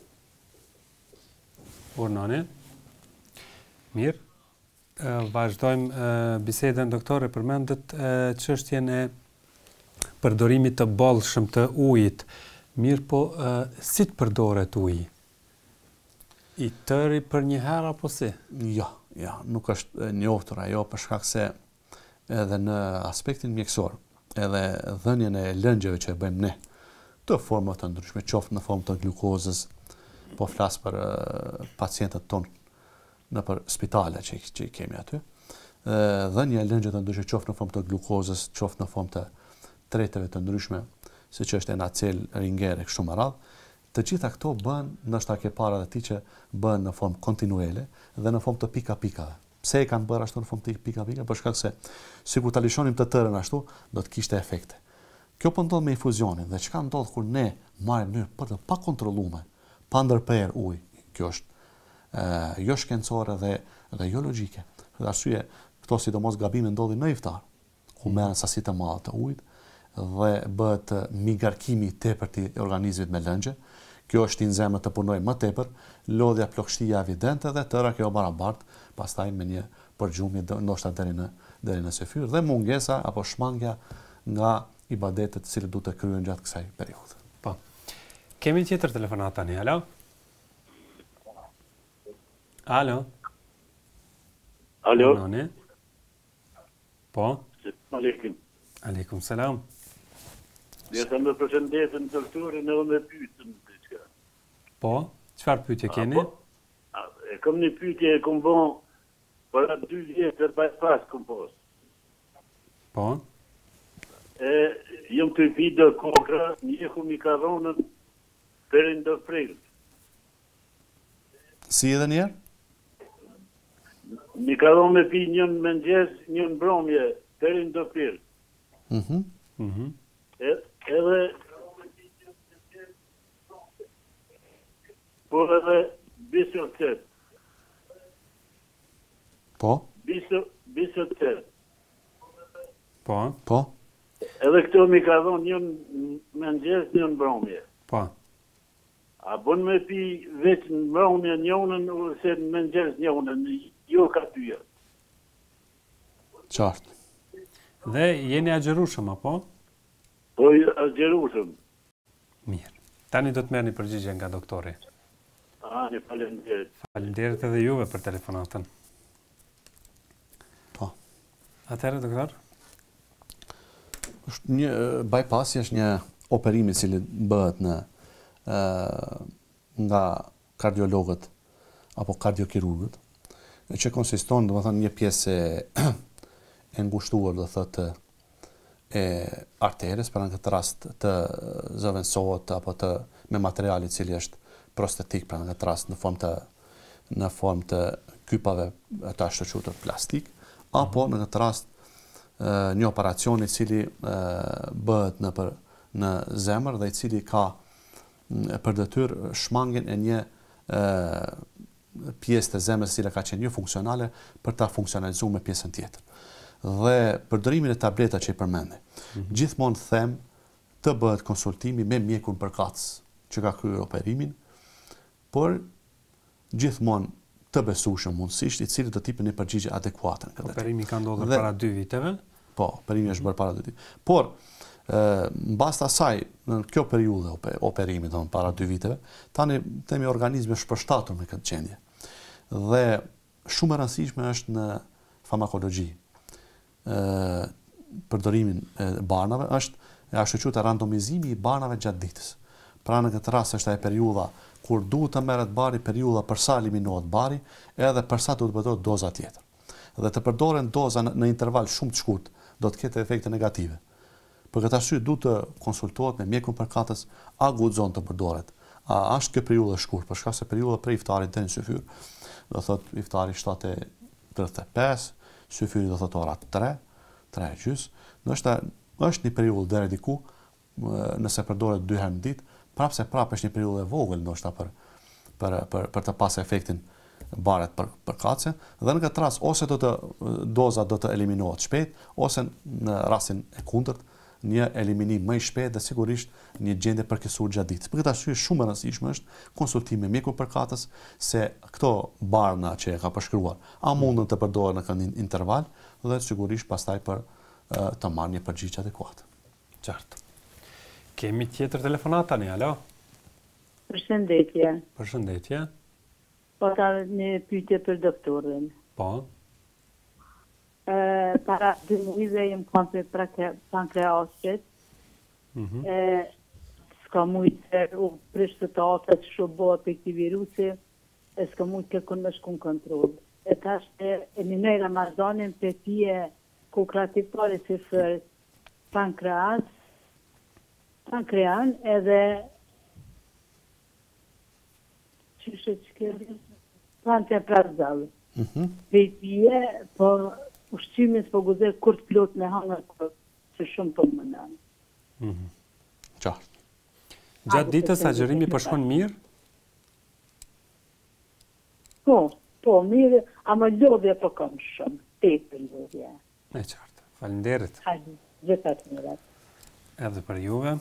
Urnani? Mirë. Vazhdojmë bisedën, doktore, përmendet çështjen e përdorimit të bollshëm të ujit. Mirë, po si të përdoret uji? I tëri për një herë apo si? Jo, nuk është e njohur ajo për shkak se edhe në aspektin mjekësor, edhe dhënien e lëngjeve që e bëjmë ne, të forma të ndryshme, qoftë në formë të glukozës, po flas për pacientët tonë në për spitale që i kemi aty, dhënia e lëngjeve të ndryshme qoftë në formë të glukozës, qoftë në formë të treteve të ndryshme, siç është enacel, ringere, kështu me radhë, të gjitha këto bëhen, ndoshta ke para dhe ti që bëhen në formë kontinuele dhe në formë të pika-pikave. Pse e kanë bërë ashtu në formë të pika-pika? Për shkak se sikur ta lishonim të tërën ashtu, do të kishte efekte. Kjo po ndodh me infuzionin, dhe çka ndodh kur ne marrim në për të pa kontrolluar, pa ndërprerë ujë. Kjo është jo shkencore dhe jo logjike. Për arsye, këto sidomos gabime ndodhin në iftar, ku merren sasi të mëdha të ujit dhe bëhet migarkimi i tepërt i organizmit me lëngje. Kjo është i nxemër të punojë më tepër, lodhja plagështia evidente dhe tëra kjo barabart, pastaj me një përgjumje ndoshta deri në sefyr dhe mungesa apo shmangja nga ibadetet të cilët duhet të kryhen gjatë kësaj periudhe. Po. Kemi tjetër telefonat tani, alo? Alo? Alo? Noni? Po? Aleikum. Aleikum selam. Dhe të më përshëndetën doktorin edhe me pyetën diçka. Po? Çfarë pyetje keni? Kam një pyetje e kom bon para 2 vjetër pas kompost. Po? Jam të pi do kokra, njehu mi ka dhonën perin do prill. Si edhe njerë? Mi ka dhonë me pi njën mëngjes, njën mbrëmje, perin do prill. Edhe por edhe bisotet. Po? Bisotet. Po? Po? Edhe këto mi ka dhonë njën mëngjes, njën mbrëmje. Po? A bën me pi vetë në mbrëmje njënën ose në mëngjes njënën, jo ka tyja. Qartë. Dhe jeni agjerueshëm apo? Po agjerueshëm. Mirë. Tani do të merrni përgjigje nga doktori. Një faleminderit. Faleminderit edhe juve për telefonatën. Po. Atëherë, doktor? Është një bypass, është një operim i cili bëhet nga kardiologët apo kardiokirurgët, që konsiston, domethënë, një pjesë e ngushtuar, do thotë, e arteres, për në këtë rast të zëvendësohet apo me material i cili është prostetik, për në këtë rast në formë të kypave të ashtë plastik, apo në këtë rast një operacion i cili bëhet në zemër dhe i cili ka për detyrë shmangjen e një pjesë të zemrës cila ka qenë jo funksionale për ta funksionalizuar me pjesën tjetër. Dhe përdorimin e tableta që i përmende. Gjithmonë them të bëhet konsultimi me mjekun përkatës që ka kryer operimin, por gjithmonë të besueshëm mundësisht, i cili do t'i jepë një përgjigje adekuate në këtë. Operimi ka ndodhur para 2 viteve? Po, operimi është bërë para 2 viteve. Por mbas asaj, në kjo periudhë operimi, domethënë para 2 viteve, tani themi organizmi është përshtatur me këtë gjendje. Dhe shumë e rëndësishme është në farmakologji. Përdorimin e barnave është quajtur randomizimi i barnave gjatë ditës. Pra në këtë rast është ajo periudha kur duhet të merret bari, periudha për sa eliminohet bari, edhe për sa duhet të përdoret doza tjetër. Dhe të përdoren doza në interval shumë të shkurtë do të ketë efekte negative. Për këtë arsye duhet të konsultohet me mjekun përkatës, a guxon të përdoret. A është kjo periudhë e shkurtë, për shkak se periudha prej iftarit deri në syfyr, do thotë iftari 7:35, syfyri do thotë ora 3:30. Është një periudhë deri diku, nëse përdoret 2 herë në ditë, prapse është një periudhë e vogël ndoshta për të pasur efektin baret përkatëse, dhe në këtë rast ose doza do të eliminohet shpejt, ose në rastin e kundërt një eliminim më i shpejt dhe sigurisht një gjendje përkesuar gjatë ditës. Për këtë arsye shumë e rëndësishme është konsultimi me mjekun përkatës se këto barna që e ka përshkruar a mundën të përdoren në këtë interval dhe sigurisht pastaj për të marrë një përgjigje adekuate. Qartë. Kemi tjetër telefonat tani, alo? Përshëndetje. Përshëndetje. Po ka një pyetje për doktorin. Po. Para 2 muajve jem kanë për pankreasit. S'ka mujtë u prishtatat shubot për këti virusi, s'ka mujtë kërkon me shkun kontrol. E tash e minoj Ramazanin për pije kukrativtore si për pankrean edhe pantoprazol. Për pije, po ushqimin s'po guxoj kur të plot me hangër, se shumë po më nën. Qartë. Gjatë ditës agjerimi po shkon mirë? Po, mirë, ama lodhje po kam shumë, tepër lodhje. E qartë. Faleminderit. Hajde, gjithat mirat. Edhe për juve.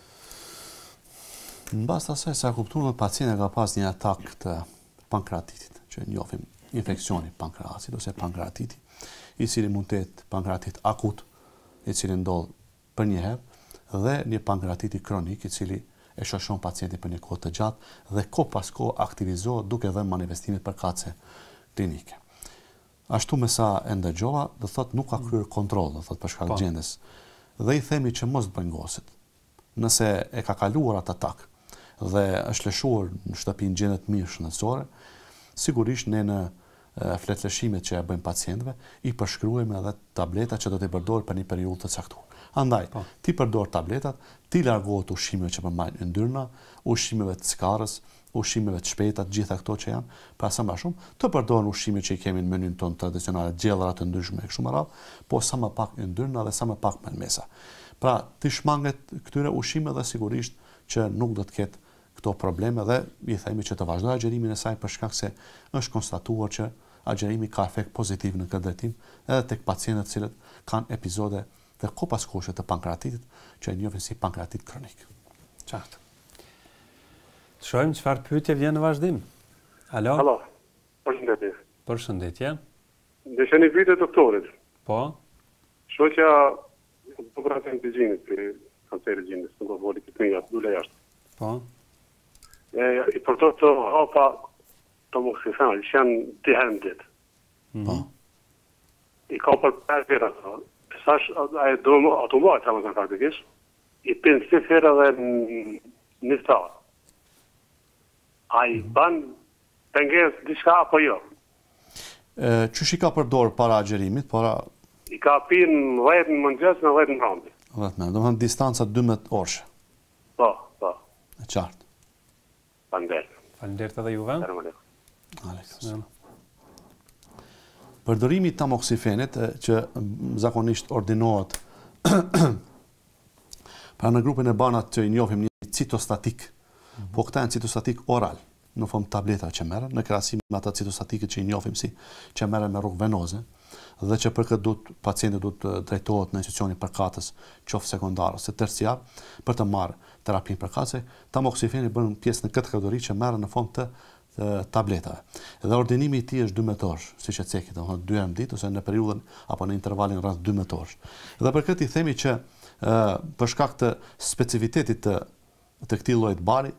Në bazë të asaj, sa kuptuar, pacienti ka pas një atak të pankreatitit, që njohim infeksioni pankreasit ose pankreatiti, i cili mund të jetë pankreatit akut, i cili ndodh për një herë, dhe një pankreatiti kronik, i cili e shoshon pacientin për një kohë të gjatë dhe kohë pas kohë aktivizohet duke dhënë manifestimet përkatëse klinike. Ashtu me sa e ndëgjova, do thotë nuk ka kryer kontroll, do thotë për shkak gjendjes. Dhe i themi që mos të bëjnë gosit. Nëse e ka kaluar atë atak dhe është lëshuar në shtëpi në gjendje të mirë shëndetësore, sigurisht ne në fletlëshimet që ja bëjmë pacientëve, i përshkruajmë edhe tableta që do të përdorë për një periudhë të caktuar. Andaj, ti përdor tabletat, ti largohet ushqimeve që përmbajnë yndyrna, ushqimeve të skarës, ushqimeve të shpejta, gjitha këto që janë, pra sa më shumë, të përdoren ushqime që i kemi në menyn tonë tradicionale, gjellëra të ndryshme e kështu me radhë, po sa më pak yndyrna dhe sa më pak melmesa. Pra, ti shmanget këtyre ushqime dhe sigurisht që nuk do të ketë këto probleme dhe i themi që të vazhdojë agjerimin e saj për shkak se është konstatuar që agjerimi ka efekt pozitiv në këtë drejtim edhe tek pacientët të cilët kanë epizode të kohë kohëshe të pankreatitit që e njohin si pankreatit kronik. Qartë. Të shohim çfarë pyetje vjen në vazhdim. Alo? Alo. Përshëndetje. Përshëndetje. Desha një pyetje doktorit. Po. Shoqja operacion të gjinit për kancerin e gjinit, nuk voli këtë nga dule jashtë. Po. I përdor të hapa tamoxifen, që janë 2 herë në ditë. Po. I ka për 5 vjet ato. Sash ai do automat Ramazan faktikisht. I pin 5 herë edhe në iftar. Ai ban penges diçka apo jo? Çush i ka përdor para agjerimit, I ka pin 10 në mëngjes në 10 në rëndi. 10, do të thonë distanca 12 orësh. Po. E qartë. Faleminderit edhe juve. Aleikum. Përdorimi i tamoxifenit që zakonisht ordinohet pra në grupin e banat që i njohim një citostatik, po këta janë citostatik oral, në formë tableta që merren, në krahasim me ata citostatike që i njohim si që merren me rrugë venoze, dhe që për këtë pacienti duhet të drejtohet në institucionin përkatës, qoftë sekondar ose terciar, për të marrë terapinë përkatëse. Tamoksifeni bën pjesë në këtë kategori që merren në formë të tabletave. Dhe ordinimi i tij është 12 orësh, siç e cekit, domethënë 2 herë në ditë ose në periudhën apo në intervalin rreth 12 orësh. Dhe për këtë i themi që për shkak të specifitetit të këtij lloji bari,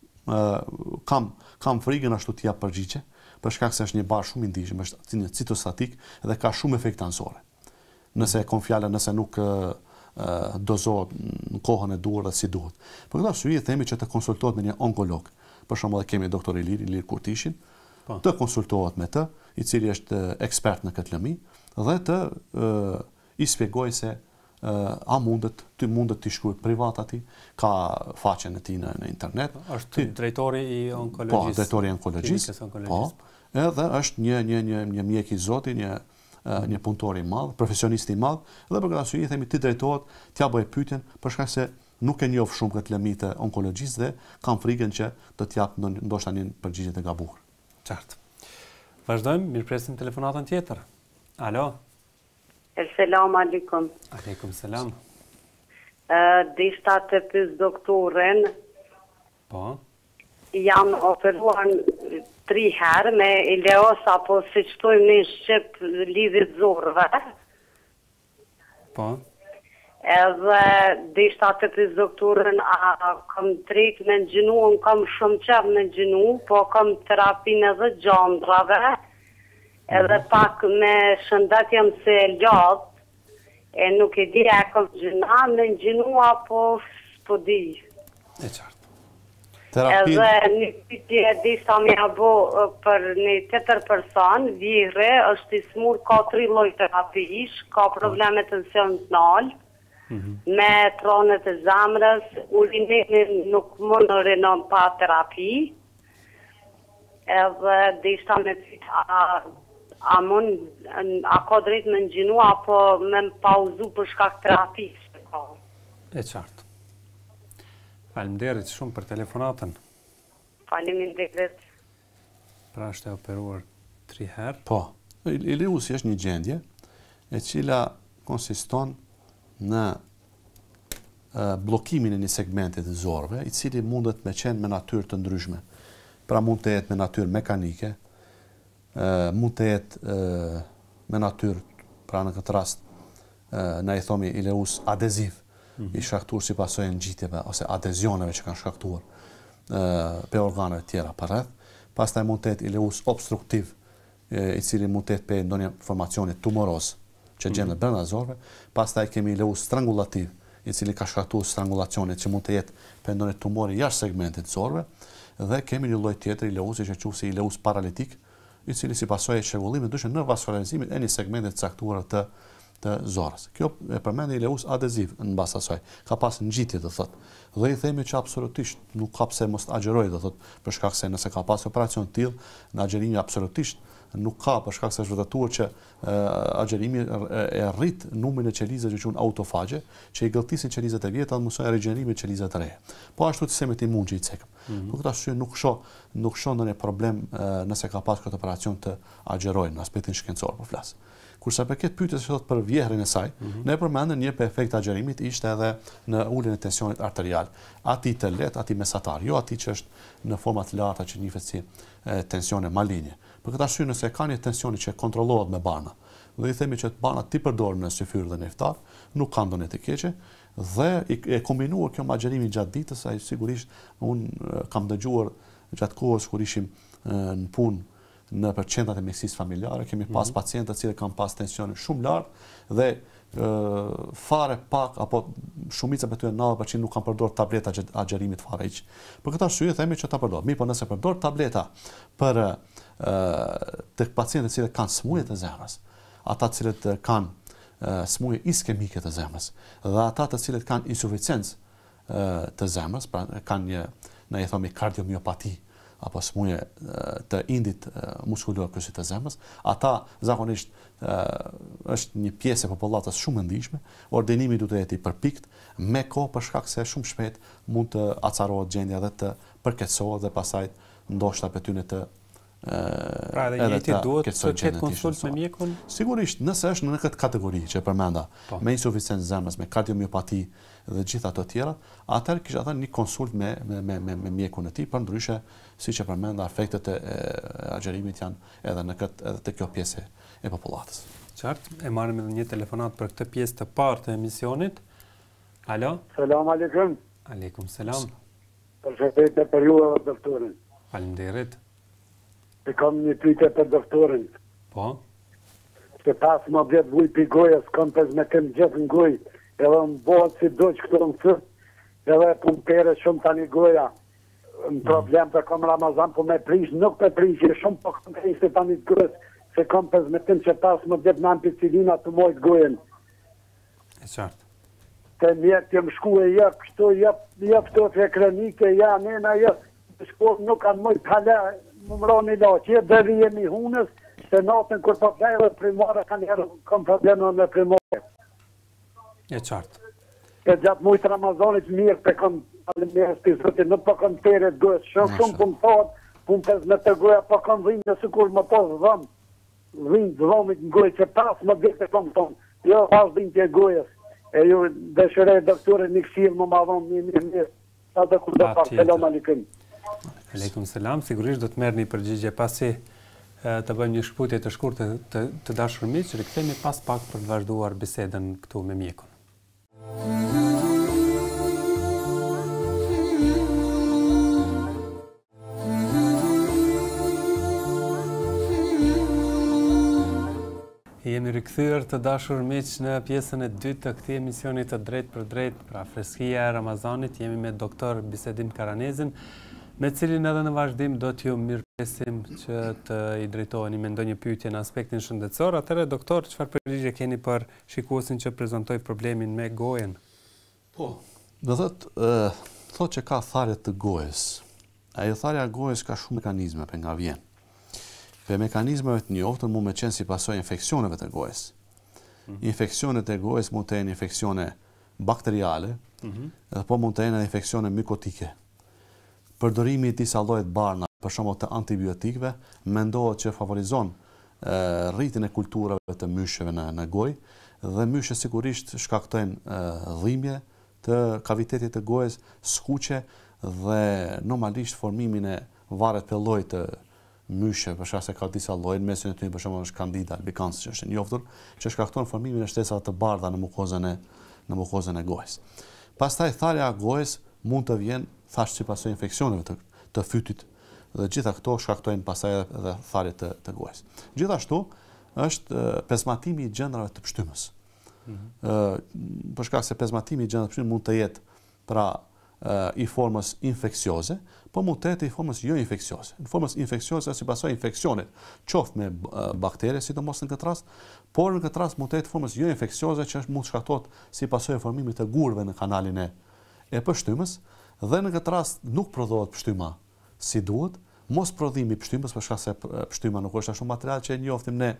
kam frikën ashtu t'ia përgjigje, për shkak se është një bar shumë i ndihshëm, është një citostatik dhe ka shumë efekte anësore. Nëse e kon fjalën, nëse nuk dozohet në kohën e duhur dhe si duhet. Për këtë arsye themi që të konsultohet me një onkolog. Për shembull, kemi doktor Ilir Kurtishin, të konsultohet me të, i cili është ekspert në këtë lëmi, dhe të i shpjegojë se a mundet të shkruaj privat atij, ka faqen e tij në internet. Është drejtori i onkologjisë. Po, drejtori i onkologjisë. Po, edhe është një mjek i Zotit, një punëtor i madh, profesionist i madh, dhe për këtë arsye themi ti drejtohet, t'ia bëj pyetjen për shkak se nuk e njoh shumë këtë lëmi të onkologjisë dhe kam frikën që do t'jap ndoshta një përgjigje të gabuar. Qartë. Vazhdojmë, mirëpresim telefonatën tjetër. Alo. Selam aleikum. Aleikum selam. Dishta të pyes doktorin. Po. Jam operuar 3 herë me ileos apo siç thojmë në shqip lidhje zorrëve. Po. Edhe dishta të pyes doktorin a kam drejt me gjinu, kam shumë qef me gjinu, po kam terapinë edhe gjandrave. Edhe pak me shëndet jam se gjatë, e nuk e di a kam gjina me gjinu apo s'po di. E qartë. Edhe një pyetje disa me abo për një tjetër person, vire, është i smur, ka 3 lloj terapish, ka probleme tensional, me tronet e zemrës, urinimin nuk mund të rinon pa terapi, edhe disa me pyet a ka drejt me ngjinu apo me pauzu për shkak terapisë? E qartë. Faleminderit shumë për telefonatën. Faleminderit. Pra është e operuar 3 herë. Po. Ileusi është një gjendje e cila konsiston në bllokimin e një segmenti të zorëve, i cili mundet me qenë me natyrë të ndryshme. Pra mund të jetë me natyrë mekanike, mund të jetë me natyrë, pra në këtë rast, na i thomi ileus adeziv, i shkaktuar si pasojë ngjitjeve ose adezioneve që kanë shkaktuar pe organeve tjera për rreth. Pastaj mund të jetë ileus obstruktiv, i cili mund të jetë pe ndonjë formacioni tumoroz që gjendet brenda zorëve. Pastaj kemi ileus strangulativ, i cili ka shkaktuar strangulacione që mund të jetë pe ndonjë tumori jashtë segmentit të zorëve, dhe kemi një lloj tjetër ileusi që quhet si ileus paralitik, i cili si pasojë e çrregullimit ndryshme në vaskularizimin e një segmenti të caktuar të zorës. Kjo e përmend ileus adeziv në bazë asaj. Ka pas ngjitje të thotë. Dhe i themi që absolutisht nuk ka pse mos agjeroj, do thotë, për shkak se nëse ka pas operacion të tillë, në agjerimi absolutisht nuk ka, për shkak se është vërtetuar që agjerimi e rrit numrin e qelizave që quhen autofagje, që i gëlltisin qelizat e vjetra dhe mësojnë regjenimin e qelizave të reja. Po ashtu të semet i mungji i cekëm. Për këtë arsye nuk shoh ndonjë problem nëse ka pas këtë operacion të agjerojë në aspektin shkencor, po flas. Kurse për këtë pyetje që thot për vjehrin e saj, ne përmendëm një efekt të agjerimit ishte edhe në uljen e tensionit arterial, aty të lehtë, aty mesatar, jo aty që është në forma të larta që njihet si tensione malinje. Për këtë arsye nëse ka një tensioni që kontrollohet me barna, dhe i themi që barnat ti përdoren në syfyrë dhe në iftar, nuk kanë ndonjë të keqe, dhe e kombinuar kjo me agjerimin gjatë ditës, ai sigurisht unë kam dëgjuar gjatë kohës kur ishim në punë në përqendrat e mjekësisë familjare, kemi pas pacientë të cilët kanë pas tensione shumë lartë dhe fare pak apo shumica prej tyre 90% nuk kanë përdorur tableta agjerimit fare hiç. Për këtë arsye themi që ta përdor. Mirë, po nëse përdor tableta për tek pacientët që kanë smundje të zemrës, ata të cilët kanë smundje iskemike të zemrës dhe ata të cilët kanë insuficiencë të zemrës, pra kanë një, ne i thomi kardiomiopati, apo smundje të indit muskulor kryesisht të zemrës, ata zakonisht është një pjesë e popullatës shumë e ndihshme, ordinimi duhet të jetë i përpikt me kohë për shkak se shumë shpejt mund të acarohet gjendja dhe të përkeqësohet dhe pastaj ndoshta petyne të pra edhe njëti duhet të ketë konsult me mjekun? Sigurisht, nëse është në këtë kategori që përmenda, me insuficiencë zemrës, me kardiomiopati dhe gjitha të tjera, atëherë kisha thënë një konsult me mjekun e tij, për ndryshe, siç e përmenda, efektet e agjerimit janë edhe te kjo pjesë e popullatës. Qartë, e marrim edhe një telefonat për këtë pjesë të parë të emisionit. Alo? Selam aleikum. Aleikum selam. Përshëndetje për ju dhe doktorin. Faleminderit. E kam një pyetje për doktorin. Po? Se pas më vjet vuj për gojës, kam 15 gjithë në gojë, edhe më bëhet si doq këto në fët, edhe për më pere shumë tani goja. Në problem për kam Ramazan, për me prish, nuk për prish, shumë për kam prish të tani të gojës, se kam 15 që pas më vjet në ampicilina të mojtë gojen. E qartë. Të mjetë jem shku e jep, kështu jep të të krenike, ja, nena jep, shku nuk kanë mojtë pale, më mroni laqë, dhe jemi hunës, se natën kur po plejve primare, kanë herë kam probleme me primare. E qartë. E gjatë mujtë Ramazanit mirë, pe kam alimirës për zëti, nuk po kam teret gojës, shumë për më thotë, për më 15 goja, po kam dhimë në sikur më posë dhëmë, dhimë dhëmit në gojë, që pas më dhëtë e kam thonë, jo pas dhimë të gojës, e ju dëshërej doktore një këshirë më madhon një, sa dhe kur dhe parë, selam alikum. Aleikum selam, sigurisht do të merrni përgjigje pasi të bëjmë një shkputje të shkurtë të dashur miq, rikthehemi pas pak për të vazhduar bisedën këtu me mjekun. Jemi rikthyer të dashur miq në pjesën e dytë të këtij emisioni të drejt për drejt, pra freskia e Ramazanit. Jemi me doktor Bisedim Karanezin, me cilin edhe në vazhdim do t'ju mirëpresim që të i drejtoheni me ndonjë pyetje në aspektin shëndetësor. Atëherë doktor, çfarë përgjigje keni për shikuesin që prezantoi problemin me gojen? Po, do thotë që ka tharje të gojës. Ajo tharja e gojës ka shumë mekanizme për nga vjen. Për mekanizmeve të njoftën mund me qenë si pasojë infeksioneve të gojës. Infeksionet e gojës mund të jenë infeksione bakteriale, dhe po mund të jenë infeksione mikotike. Përdorimi i disa lloje barna, për shembull të antibiotikëve, mendohet që favorizon rritjen e kulturave të mysheve në gojë, dhe myshët sigurisht shkaktojnë dhimbje të kavitetit të gojës, skuqe dhe normalisht formimin e varet për lloj të mysheve, për shkak se ka disa lloje, mesin e tyre për shembull është Candida albicans, që është e njohur, që shkakton formimin e shtesave të bardha në mukozën e gojës. Pastaj tharja e gojës mund të vjen thash si pasojë infeksioneve të fytyt dhe gjitha këto shkaktojnë pastaj edhe tharje të gojës. Gjithashtu është pezmatimi i gjendrave të pshtymës. Për shkak se pezmatimi i gjendrave të pshtymës mund të jetë pra i formës infeksioze, po mund të jetë i formës jo infeksioze. Në formës infeksioze si pasojë infeksionit, qoftë me baktere, sidomos në këtë rast, por në këtë rast mund të jetë formës jo infeksioze që mund të shkaktohet si pasojë e formimit të gurëve në kanalin e pshtymës. Dhe në këtë rast nuk prodhohet pshtyma si duhet, mos prodhimi i pshtymës për shkak se pshtyma nuk është ashtu material që e njohim ne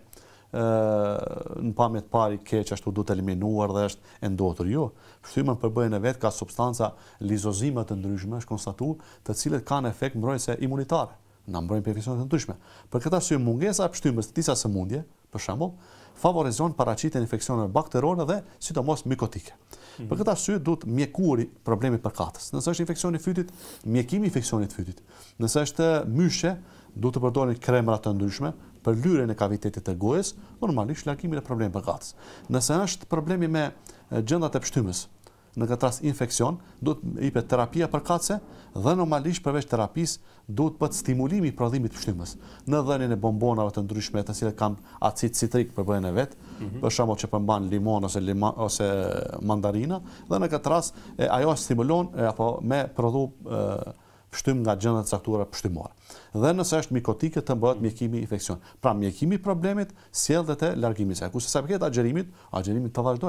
në pamje të parë keq ashtu duhet eliminuar dhe është e ndotur. Jo, pshtyma përbërjen e vet ka substanca lizozime të ndryshme, është konstatuar, të cilët kanë efekt mbrojtëse imunitare, na mbrojnë prej infeksioneve të ndryshme. Për këtë arsye mungesa e pshtymës të disa sëmundje, për shembull, favorizon paraqitjen e infeksioneve bakteriore dhe sidomos mikotike. Për këtë arsye duhet mjekuri problemi përkatës. Nëse është infeksioni i fytyt, mjekimi i infeksionit të fytyt. Nëse është myshe, duhet të përdorni kremra të ndryshme për lyrjen e kavitetit të gojës, normalisht largimin e problemit përkatës. Nëse është problemi me gjendat e pshtymës, në këtë rast infeksion, duhet jepet terapia përkatëse dhe normalisht përveç terapisë duhet bëhet stimulimi i prodhimit të pshtymës në dhënien e bombonave të ndryshme të cilat kanë acid citrik përbërjen e vet, për shembull që përmban limon ose mandarina, dhe në këtë rast ajo stimulon apo me prodhu pshtym nga gjendat e caktuara pshtymore. Dhe nëse është mikotike të bëhet mjekimi i infeksion. Pra mjekimi i problemit sjell dhe te largimi i saj. Kurse sa përket agjerimit të vazhdoj.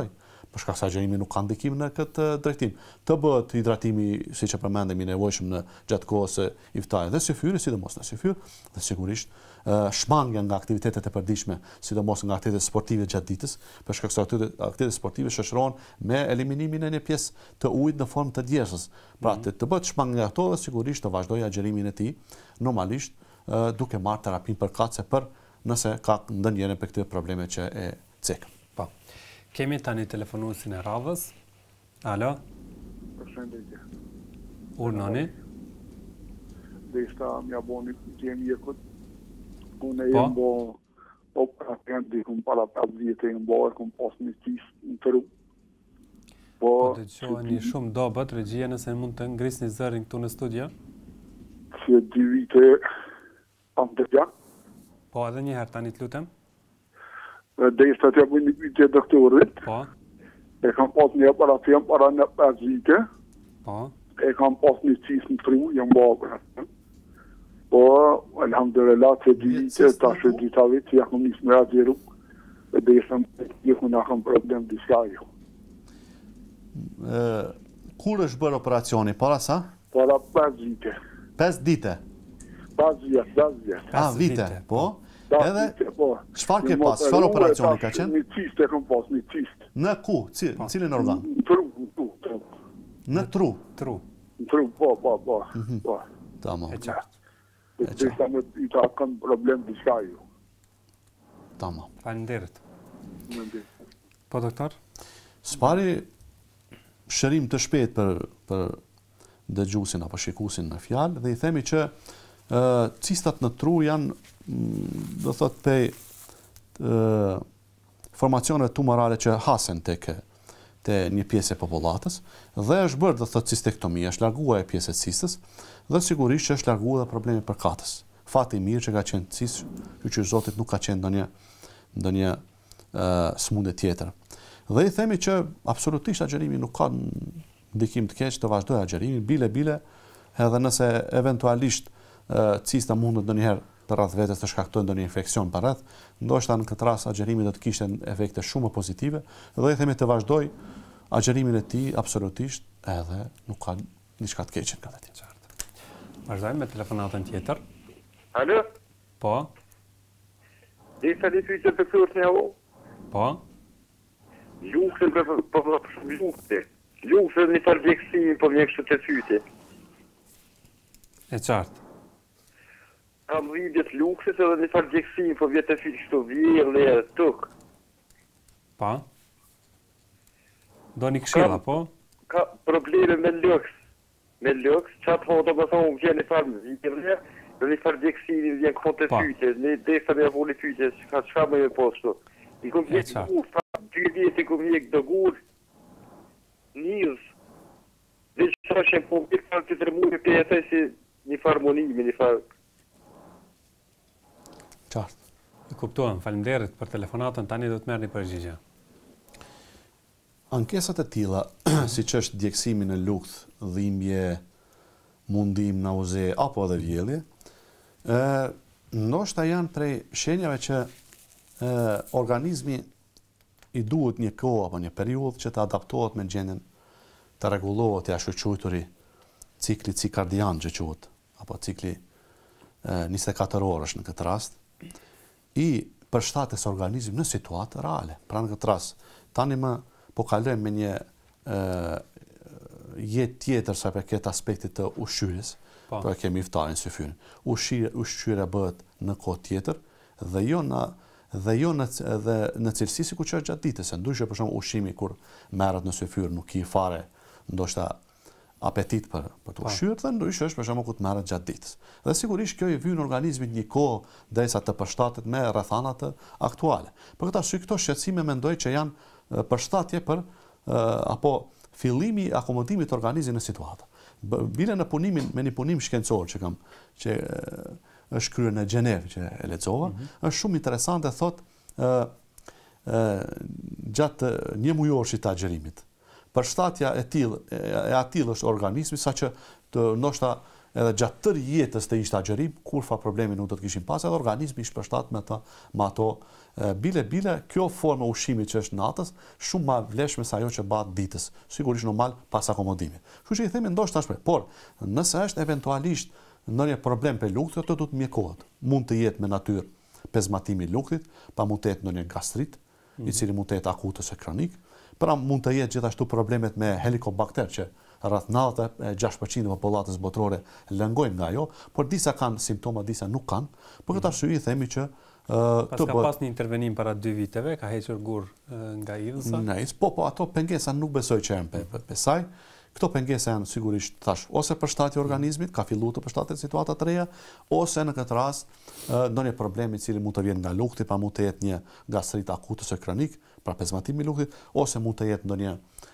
për shkak se agjerimi nuk ka ndikim në këtë drejtim. Të bëhet hidratimi, siç e përmendëm, i nevojshëm në gjatë kohës së iftarit dhe syfyrit, sidomos në syfyr, dhe sigurisht shmangja nga aktivitetet e përditshme, sidomos nga aktivitetet sportive gjatë ditës, për shkak se aktivitetet sportive shoqërohen me eliminimin e një pjesë të ujit në formë të djersës. Pra të bëhet shmangja nga ato dhe sigurisht të vazhdojë agjerimin e tij normalisht duke marrë terapinë përkatëse për nëse ka ndonjëherë për këto probleme që e cekën. Po. Kemi tani telefonuesin e radhës. Alo? Përshëndetje. Urnoni? Dhe ishta mja bo një gjemi e këtë. Unë e jem bo operatent dhe këmë para 5 vjetë e jem bo e këmë pas një qisë në të rrugë. Po të qoheni shumë dobët, regjia, nëse mund të ngrisni zërin këtu në studio? Që 2 vite am të pja. Po edhe një herë tani të lutem? Dhe ishta të jabë një vite doktorit. Po. E kam pas një operacion para në 5 vite. Po. E kam pas një qisë në të rrugë, jem bo operacion. Po, alhamdulillah, që 2 vite, tash e 2 vite, që ja kom njësë me agjeru. Dhe ishta më kam problem të shka jo. Kur është bërë operacioni? Para sa? Para 5 vite. 5 dite? 5 vite. Vite, po? Edhe, çfarë ke pas? Çfarë operacioni ka qenë? Një qist e kam pas, një qist. Në ku? Cilin organ? Në tru. Në tru? Në tru, po. Tamam. E qartë. Dhe ishta me i ta kanë problem të shka ju. Tamam. Faleminderit. Po, doktor? Spari shërim të shpejt për dëgjuesin apo shikuesin në fjalë dhe i themi që cistat në tru janë, do thot, pe formacione tumorale që hasen te një pjesë e popullatës dhe është bërë, do thot, cistektomia, është larguar e pjesë e cistës dhe sigurisht që është larguar dhe problemi përkatës. Fati i mirë që ka qenë cistë, që Zotit nuk ka qenë ndonjë smundje tjetër. Dhe i themi që absolutisht agjerimi nuk ka ndikim të keq të vazhdojë agjerimi, bile edhe nëse eventualisht cista mundet ndonjëherë të rreth vetes të shkaktojë ndonjë infeksion pa rreth, ndoshta në këtë rast agjerimi do të kishte efekte shumë pozitive dhe i themi të vazhdoj agjerimin e tij absolutisht edhe nuk ka diçka të keqe në këtë qartë. Vazhdojmë me telefonatën tjetër. Alo? Po. Dhe sa di fytyrë për këtu në Po. Lukse për shumë lukse. Lukse një farë vjekësimi për një kështë të fyte. E qartë. Kam rridjet lukses edhe një farë vjekësimi për vjetë të fyte kështu vjerë dhe tukë. Pa. Do një këshilla, po? Ka probleme me luks. Me luks, qatë hoto më thonë vjen një farë vjerë dhe një farë vjekësimi vjen këtë të fyte. Në deksa me avulli fyte, qka me me posto. I kom vjetë gur, 2 vjetë i kom vjetë dë gur, njës. Dhe që është e po vjetë farë të tërmujë për e të si një farë monimi, një farë. Qartë. I kuptuam, faleminderit për telefonatën, tani do të merrni përgjigje. Ankesat e tilla, siç është djegësimi në lukth, dhimbje, mundim, nauze apo edhe vjellje, ndoshta janë prej shenjave që organizmi i duhet një kohë apo një periudhë që të adaptohet me gjendjen, të rregullohet, ja shoqëturi cikli cikardian që quhet, apo cikli 24 orësh në këtë rast, i përshtates organizmi në situatë reale. Pra në këtë rast, tani më po kalojmë me një jetë tjetër sa për këtë aspektit të ushqyerjes, pra kemi iftarin syfyrin. Ushqyerja bëhet në kohë tjetër dhe jo në cilësi si ku që është gjatë ditës, ndryshe për shembull ushqimi kur merret në syfyr nuk i fare ndoshta apetit për të ushqyer dhe ndryshe është për shembull kur të merret gjatë ditës. Dhe sigurisht kjo i vjen organizmit një kohë derisa të përshtatet me rrethanat aktuale. Për këtë arsye këto shqetësime mendoj që janë përshtatje për apo fillimi i akomodimit të organizmit në situatë. Bile në punimin me një punim shkencor që është kryer në Gjenevë që e lexova, është shumë interesante, thotë gjatë një mujoshi të agjerimit. Përshtatja e atill është organizmi saqë ndoshta edhe gjatë tërë jetës të ishte agjerim, kur fa problemi nuk do të kishin pas, edhe organizmi ishte përshtat me ato bile, kjo formë ushqimit që është natës, shumë ma vleshme se ajo që bat ditës, sigurisht normal pas akomodimit. Kështu që i themi ndoshta shprej, por nëse është eventualisht ndonjë problem për luktit, ato do të mjekohet. Mund të jetë me natyrë pezmatimi i luktit, pa mund të jetë ndonjë gastrit, i cili mund të jetë akut ose kronik, pra mund të jetë gjithashtu problemet me helikobakter që rreth 96% e popullatës botërore lëngojnë nga ajo, por disa kanë simptoma, disa nuk kanë. Për këtë arsye i themi që ka pas një intervenim para 2 viteve, ka hequr gur nga idhësa? Po, ato pengesa nuk besoj që janë për saj. Këto pengesa janë sigurisht thash ose përshtatje organizmit, ka filluar të përshtatet situata të reja, ose në këtë rast ndonjë problem i cili mund të vjen nga lukti, pa mund të jetë një gastrit akut ose kronik, pra pezmatimi i luktit, ose mund të jetë ndonjë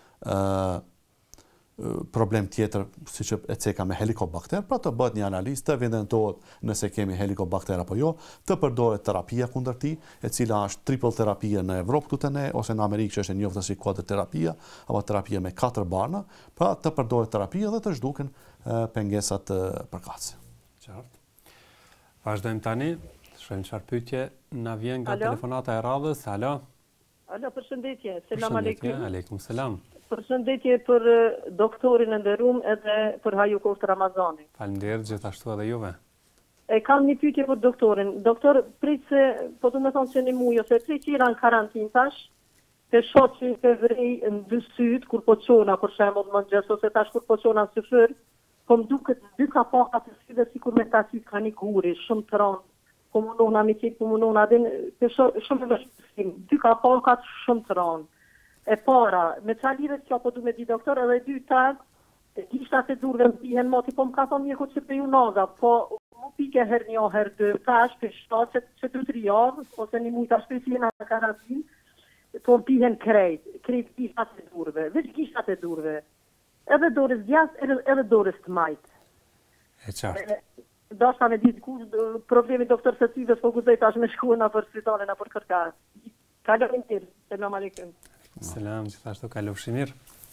problem tjetër, siç e ceka me helikobakter, pra të bëhet një analizë, të evidentohet nëse kemi helikobakter apo jo, të përdoret terapia kundër tij, e cila është triple terapia në Evropë këtu te ne, ose në Amerikë që është e njohur si kuadroterapia, apo terapia me 4 barna, pra të përdoret terapia dhe të zhduken pengesat përkatëse. Qartë. Vazhdojmë tani, shohim çfarë pyetje na vjen nga telefonata e radhës. Alo. Alo, përshëndetje. Selam aleikum. Aleikum selam. Përshëndetje për doktorin e nderuar edhe për haju kohë Ramazanit. Faleminderit gjithashtu edhe juve. Kam një pyetje për doktorin. Doktor, prit se, po të më thonë që një muj, ose prit që në karantin tash, të shoqë që të vrej në 2 syt, kur po qona, për shembull mëngjes, ose tash kur po qona në syfër, po më duket 2 kapaka të syve, sikur me ta syt ka një guri, shumë të rëndë, po më nona mi qitë, po më nona din, shumë të vështim, 2 kapaka shumë të rëndë. E para, me qalire që po du me di doktor, edhe 2 tag, gishtat e durve më pihen moti, po më ka thonë mjeku që për ju naza, po mu pike her një her 2, tash për shtat që 2-3 javë, ose një mujta shpesina në karantin, po më pihen krejt gishtat e durve, veç gishtat e durve, edhe dorës gjas, edhe dorës të majt. E qartë. Dashka me ditë ku problemi doktor se tyve, s'po guzej tash me shkuën a për spitalen, a për kërka. Kalojnë tërë, selam aleikum. Selam, gjithashtu kalofshi mirë.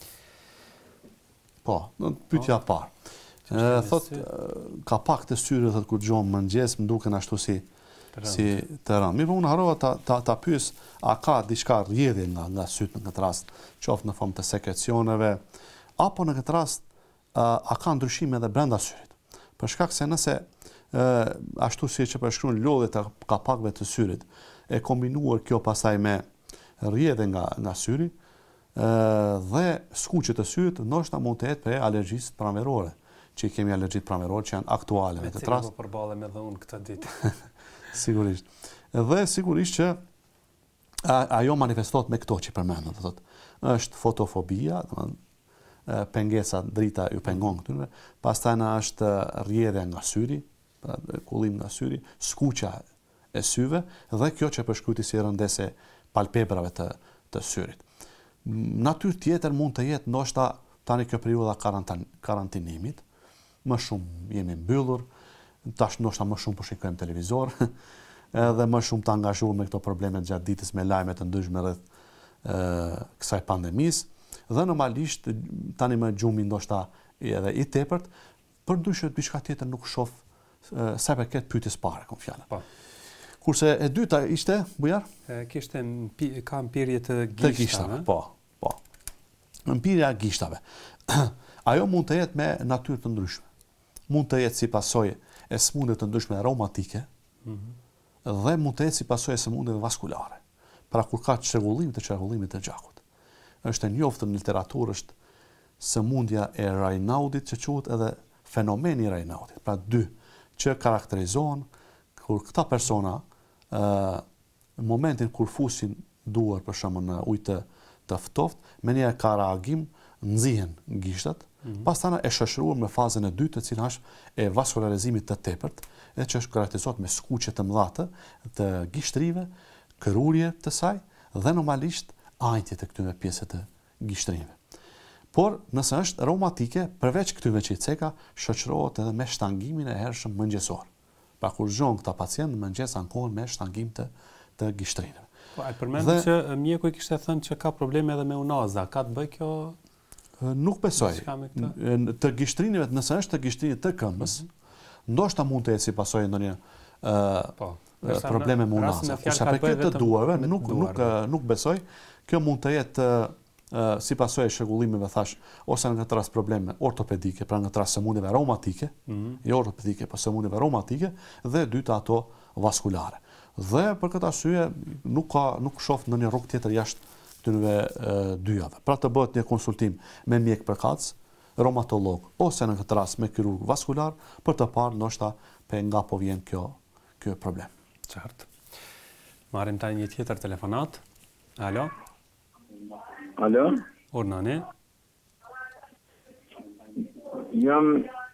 Po, pyetja e parë. Thot ka pak të syre thot kur gjomë mëngjes, më duken ashtu si të rënd. Mirë, unë harrova ta pyes, a ka diçka rrjedhje nga syt në këtë rast, qoftë në formë të sekrecioneve, apo në këtë rast a ka ndryshime edhe brenda syrit. Për shkak se nëse ashtu si që përshkruan lodhet e kapakëve të syrit, e kombinuar kjo pasaj me rrjedhje nga syri dhe skuqjet e syrit, ndoshta mund të jetë për alergjisë pranverore, që i kemi alergjitë pranverore që janë aktuale në këtë rast. Me përballem edhe unë këtë ditë. Sigurisht. Dhe sigurisht që ajo manifestohet me këto që përmendëm, do thotë, është fotofobia, pengesa drita ju pengon këtyre, pastaj na është rrjedhja nga syri, pra kullim nga syri, skuqja e syve dhe kjo që përshkruajti si rëndese palpebrave të syrit. Natyrë tjetër mund të jetë ndoshta tani kjo periudha karantinimit, më shumë jemi mbyllur, tash ndoshta më shumë po shikojmë televizor, edhe më shumë të angazhuar me këto probleme gjatë ditës me lajme të ndryshme rreth kësaj pandemisë, dhe normalisht tani më gjumi ndoshta edhe i tepërt, përndryshe diçka tjetër nuk shoh sa përket pyetjes parë kom fjalën. Po. Kurse e dyta ishte, Bujar? Kishte ka mpirje të gishtave. Po. Mpirja e gishtave. Ajo mund të jetë me natyrë të ndryshme. Mund të jetë si pasojë e sëmundjeve të ndryshme reumatike, dhe mund të jetë si pasojë e sëmundjeve vaskulare. Pra kur ka çrregullim të gjakut. Është e njohur në literaturë është sëmundja e Raynaudit, që quhet edhe fenomeni i Raynaudit. Pra 2 që karakterizohen kur këta persona në momentin kur fusin duar për shembull në ujë të ftoftë, me një ka reagim, nxihen gishtat, pastaj e shoqëruar me fazën e dytë, e cila është e vaskularizimit të tepërt, e që është karakterizohet me skuqje të mëdha të gishtrive, kërurje të saj dhe normalisht ajtje të këtyre pjesëve të gishtrive. Por nëse është reumatike, përveç këtyre që i ceka, shoqërohet edhe me shtangimin e hershëm mëngjesor. Pra kur zgjon këta pacient në mëngjes ankohen me shtangim të gishtrinëve. Po, e përmendë që mjeku i kishte thënë që ka probleme edhe me unaza. Ka të bëjë kjo? Nuk besoj. Të gishtrinjeve, nëse është të gishtrinjit të këmbës, ndoshta mund të jetë si pasojë ndonjë probleme me unaza. Sa për këtë të duarve, nuk besoj. Kjo mund të jetë si pasojë e shëgullimeve, thash, ose në këtë rast probleme ortopedike, pra në këtë rast sëmundjeve reumatike, jo ortopedike, po sëmundjeve reumatike, dhe dyta ato vaskulare. Dhe për këtë arsye nuk shoh ndonjë rrugë tjetër jashtë këtyre dyjave. Pra të bëhet një konsultim me mjek përkatës, reumatolog, ose në këtë rast me kirurg vaskular, për të parë ndoshta nga po vjen kjo problem. Qartë. Marrim tani një tjetër telefonat. Alo? Alo? Urnani? Jam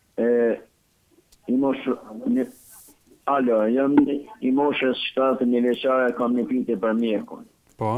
i moshës 71 vjeçare, kam një pyetje për mjekun. Po?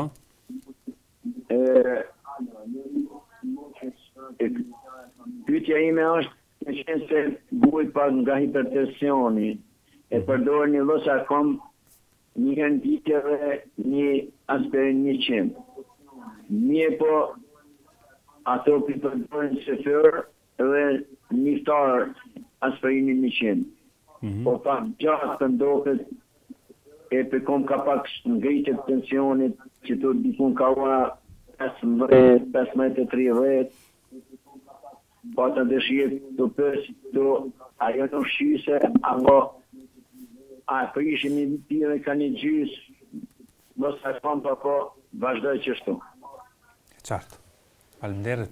Pyetja ime është në qenë se buhet pak nga hipertensioni, e përdor një Losartan, një henditje dhe një aspirin 100. Mje po ato përdorin shefer dhe një ftar aspirinin 100. Po pak gjatë të ndohet e përkom ka pak ngritje të tensionit që të dikun ka ua 15-30, po të dëshirë të pës të ajo në shqyse, apo a prishin një tire ka një gjys, mos e fan po vazhdoj qështu. Qartë. Faleminderit.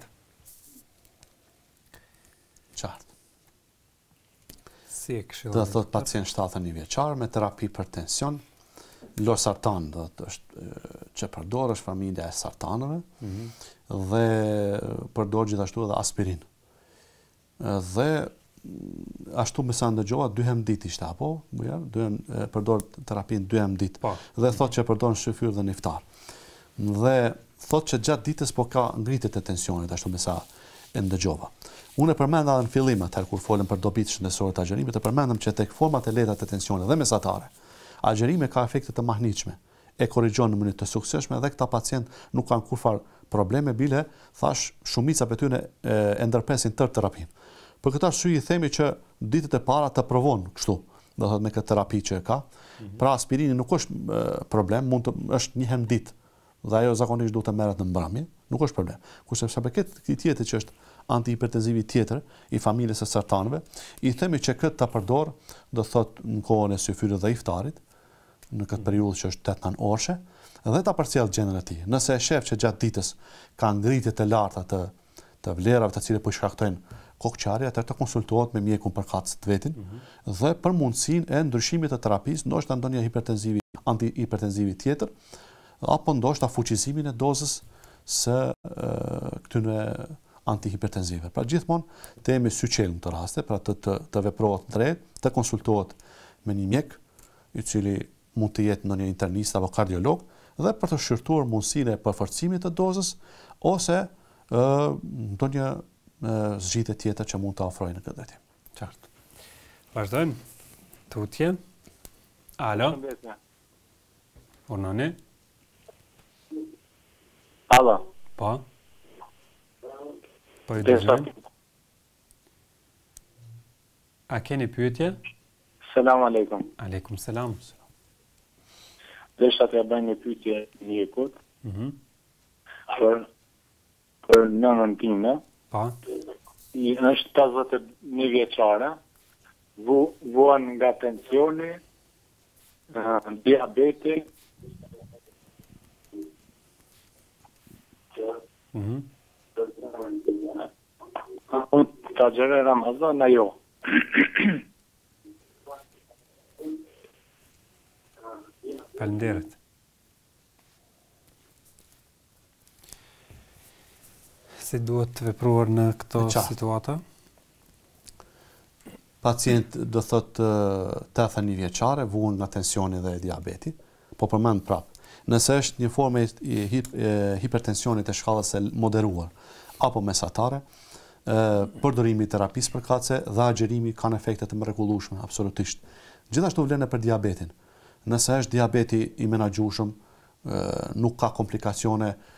Qartë. Si e këshilloni? Do thot pacient 71 vjeçar me terapi për tension, Losartan do të është që përdor është familja e sartanëve dhe përdor gjithashtu edhe aspirin. Dhe ashtu me sa ndëgjova 2 herë ditë ishte apo përdor terapinë 2 herë ditë. Dhe thotë që përdor në shëfyr dhe niftar. Dhe thotë që gjatë ditës po ka ngritje të tensionit ashtu me sa e ndëgjova. Unë e përmenda edhe në fillim atëherë kur folëm për dobitë shëndetësore të agjerimit, e përmendëm që tek format e lehta të tensionit dhe mesatare, agjerimi ka efekte të mahniqme, e korrigjon në mënyrë të suksesshme dhe këta pacient nuk kanë kurfar probleme bile, thash shumica prej tyre e ndërpresin tërë terapinë. Për këtë arsye i themi që ditët e para të provon kështu, do thotë me këtë terapi që e ka. Pra aspirini nuk është problem, është një herë ditë dhe ajo zakonisht duhet të merret në mbrëmje, nuk është problem. Kurse sa për këtë tjetër që është antihipertenzivi tjetër i familjes së sartanëve, i themi që këtë ta përdor, do thotë në kohën e syfyrit dhe iftarit, në këtë periudhë që është 8-9 orëshe, dhe ta përcjell gjendën e tij. Nëse e shef që gjatë ditës ka ngritje të larta të vlerave të cilat po shkaktojnë kokqarje, atëherë të konsultohet me mjekun përkatës të vetin dhe për mundësinë e ndryshimit të terapisë, ndoshta ndonjë antihipertenzivi tjetër, apo ndoshta fuqizimin e dozës së këtyre antihipertenzive. Pra gjithmonë të jemi syçel në të raste, pra të veprohet drejt, të konsultohet me një mjek, i cili mund të jetë ndonjë internist apo kardiolog, dhe për të shërtuar mundësinë e përforcimit të dozës ose ndonjë zgjidhje tjetër që mund të ofrojë në këtë drejtim. Qartë. Vazhdojmë. Tutje. Alo. Urnani. Alo. Po. Po i dëgjojmë. A keni pyetje? Selam aleikum. Aleikum selam. Desha të bëj një pyetje mjekut. Për nënën time. Po. I është 81 vjeçare, vuan nga tensioni, diabeti, ta gjere Ramazan, jo. Faleminderit. Si duhet të vepruar në këto situata? Pacient do thotë 81 vjeçare, vuan nga tensioni dhe diabeti, po përmend prap. Nëse është një formë e hipertensionit e shkallës së moderuar apo mesatare, përdorimi i terapisë përkatëse dhe agjerimi kanë efekte të mrekullueshme, absolutisht. Gjithashtu vlen për diabetin. Nëse është diabeti i menaxhueshëm, nuk ka komplikacione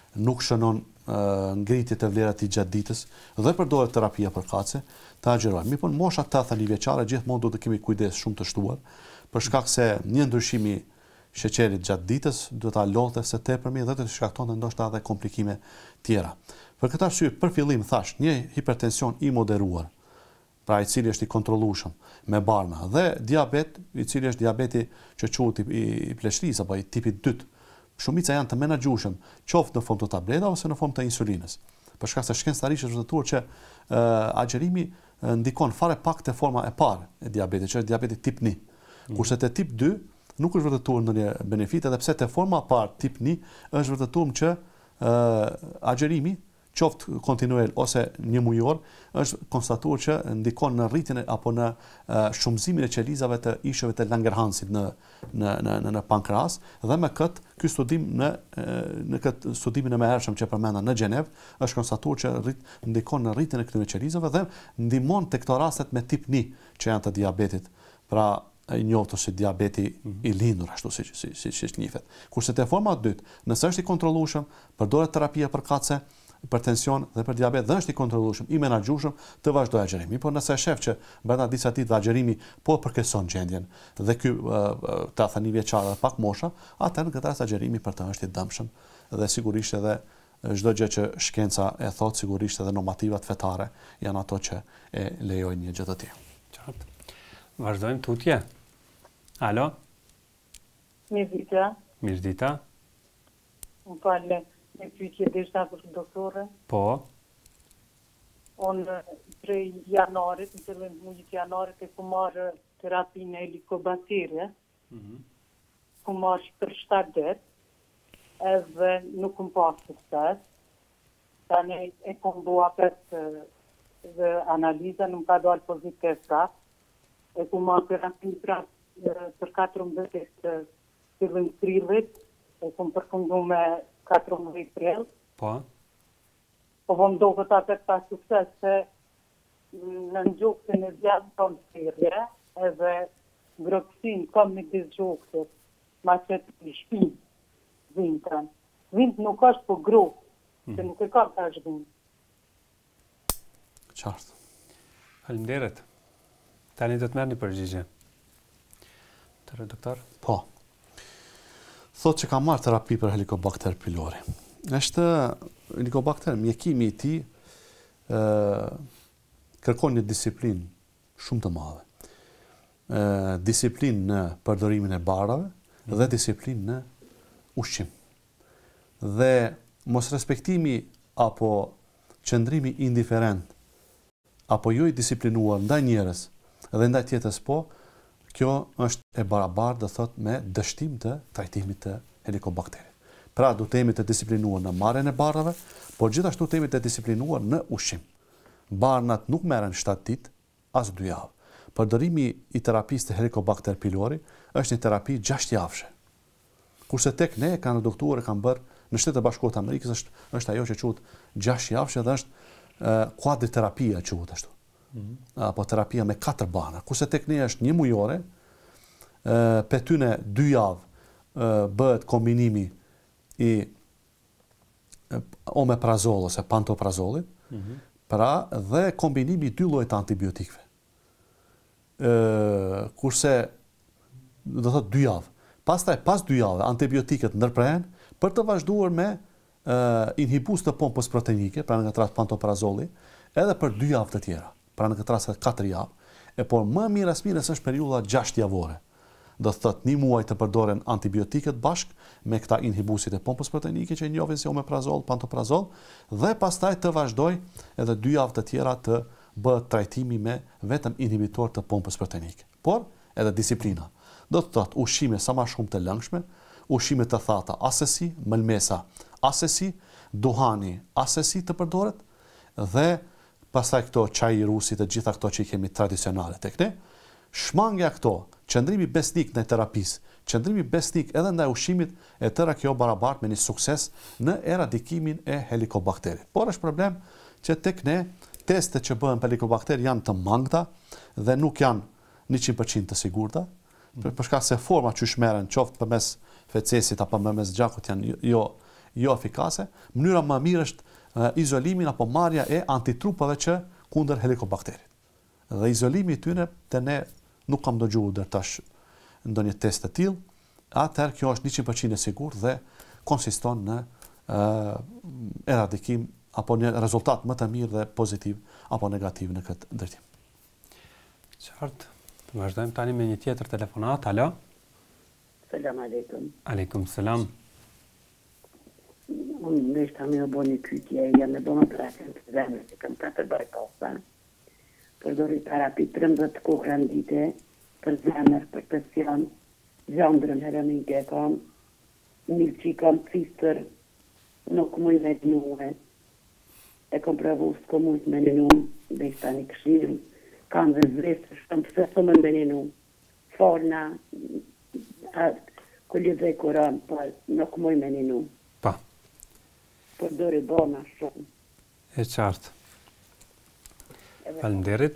nuk shënon ngritje të vlerat i gjatë ditës dhe përdoret terapia përkatëse, ta agjerojmë. Mi po në mosha 80 vjeçare gjithmonë duhet të kemi kujdes shumë të shtuar, për shkak se një ndryshimi sheqerit gjatë ditës duhet ta lodhte së tepërmi dhe të shkaktonte ndoshta edhe komplikime tjera. Për këtë arsye, për fillim thash, një hipertension i moderuar, pra i cili është i kontrollueshëm me barna, dhe diabet, i cili është diabeti që quhet i pleshrisë apo i tipit 2. Shumica janë të menaxhueshëm, qoftë në formë të tabletave ose në formë të insulinës. Për shkak se shkencëtarisht është vërtetuar që agjerimi ndikon fare pak te forma e parë e diabetit, që është diabeti tip 1. Kurse te tip 2 nuk është vërtetuar ndonjë benefit, edhe pse te forma e parë tip 1 është vërtetuar që agjerimi qoftë kontinuel ose një mujor, është konstatuar që ndikon në rritjen apo në shumëzimin e qelizave të isheve të Langerhansit në pankreas, dhe me ky studim në këtë studimin e mëhershëm që përmenda në Gjenev, është konstatuar që ndikon në rritjen e këtyre qelizave dhe ndihmon tek këto rastet me tip 1 që janë të diabetit. Pra i njohur si diabeti i lindur, ashtu siç njihet. Kurse te forma e dytë, nëse është i kontrollueshëm, përdoret terapia përkatëse për tension dhe për diabet dhe është i kontrollueshëm, i menaxhueshëm, të vazhdojë agjerimi. Por nëse e shef që brenda disa ditëve agjerimi po përkeson gjendjen dhe ky 81 vjeçar dhe pak mosha, atëherë në këtë rast agjerimi për të është i dëmshëm dhe sigurisht edhe çdo gjë që shkenca e thot, sigurisht edhe normativat fetare janë ato që e lejojnë një gjë të tillë. Qartë. Vazhdojmë tutje. Alo? Mirëdita. Mirëdita. Më falë. Një pyetje deshta për doktore. Po. Unë prej janarit, në fillim mujit janarit, e ku marrë terapinë e helikobaktere, ku marrë për 7 ditë, edhe nuk më pas sukses. Tani e kom bua për dhe analiza, nuk ka dalë pozitiv prap. E ku marrë terapinë prap për 14 ditë fillim prillit, e kom përfundu me 14 prill. Po. Po më ndohet atë pa sukses se në gjoksin e zjatë tonë sirje, edhe groksin kam në disë gjoksit, ma që të shpinë vintën. Vint nuk është po grok, se nuk e kam të është vind. Qartë. Faleminderit. Tani do të merrni përgjigje. Tërë doktor? Po. Thot që ka marrë terapi për Helicobacter pylori. Është Helicobacter, mjekimi i tij kërkon një disiplinë shumë të madhe. Disiplinë në përdorimin e barave dhe disiplinë në ushqim. Dhe mos respektimi apo qëndrimi indiferent apo jo i disiplinuar ndaj njerëz dhe ndaj tjetrës po, kjo është e barabartë, do thot, me dështim të trajtimit të helikobakterit. Pra, du të jemi të disiplinuar në marrjen e barrave, por gjithashtu të jemi të disiplinuar në ushqim. Barnat nuk merren 7 ditë, as 2 javë. Përdorimi i terapisë të Helicobacter pylori është një terapi 6 javëshe. Kurse tek ne kanë doktorë kanë bërë në Shtetet e Bashkuara të Amerikës është ajo që quhet 6 javëshe dhe është kuadriterapia quhet ashtu. Apo terapia me 4 barna. Kurse tek ne është 1 mujore, petyne 2 javë bëhet kombinimi i omeprazol ose pantoprazolit, pra dhe kombinimi i 2 lloje të antibiotikëve. Kurse do thot 2 javë. Pastaj pas 2 javë antibiotikët ndërprehen për të vazhduar me inhibus të pompës proteinike, pra në këtë rast pantoprazoli, edhe për 2 javë të tjera. Pra në këtë rast 4 javë, por më mirë as mirë është periudha 6 javore. Do thot 1 muaj të përdoren antibiotikët bashk me këta inhibusit e pompës proteinike që njohin si omeprazol, pantoprazol, dhe pastaj të vazhdoj edhe 2 javë të tjera të bëhet trajtimi me vetëm inhibitor të pompës proteinike. Por edhe disiplina. Do të thot ushqime sa më shumë të lëngshme, ushqime të thata asesi, mëlmesa asesi, duhani asesi të përdoret dhe pastaj këto çaji rusi të gjitha këto që i kemi tradicionale tek ne, shmangja këto, qëndrimi besnik në terapisë, qëndrimi besnik edhe ndaj ushqimit, e tëra kjo barabart me një sukses në eradikimin e helikobakterit. Por është problem që tek ne testet që bëhen për helikobakter janë të mangëta dhe nuk janë 100% të sigurta, për shkak se forma që shmeren qoftë përmes fecesit apo përmes gjakut janë jo jo efikase, mënyra më mirë është izolimin apo marrja e antitrupave që kundër helikobakterit. Dhe izolimi i tyre te ne nuk kam dëgjuar deri tash ndonjë test të tillë, atëherë kjo është 100% e sigurt dhe konsiston në eradikim apo një rezultat më të mirë dhe pozitiv apo negativ në këtë drejtim. Qartë. Vazhdojmë tani me një tjetër telefonat. Alo? Selam aleikum. Aleikum selam. Unë nështë me bo një pytje, jam me bo në operacion të zemrës, që kam 4 bajkosa. Përdori terapi 13 kohë rëndite për zemrë, për presion, gjandrën heronike kam, milqi kam cistër, nuk muj me dnuhe. E kom pravu s'ko mujt me një numë, dhe ishta një këshirë, kam dhe zvesë, shumë pëse së më mbeninu. Forna, këllë dhe kuran, për nuk muj me një numë. Pa. Për dori bona shumë. E qartë. Faleminderit.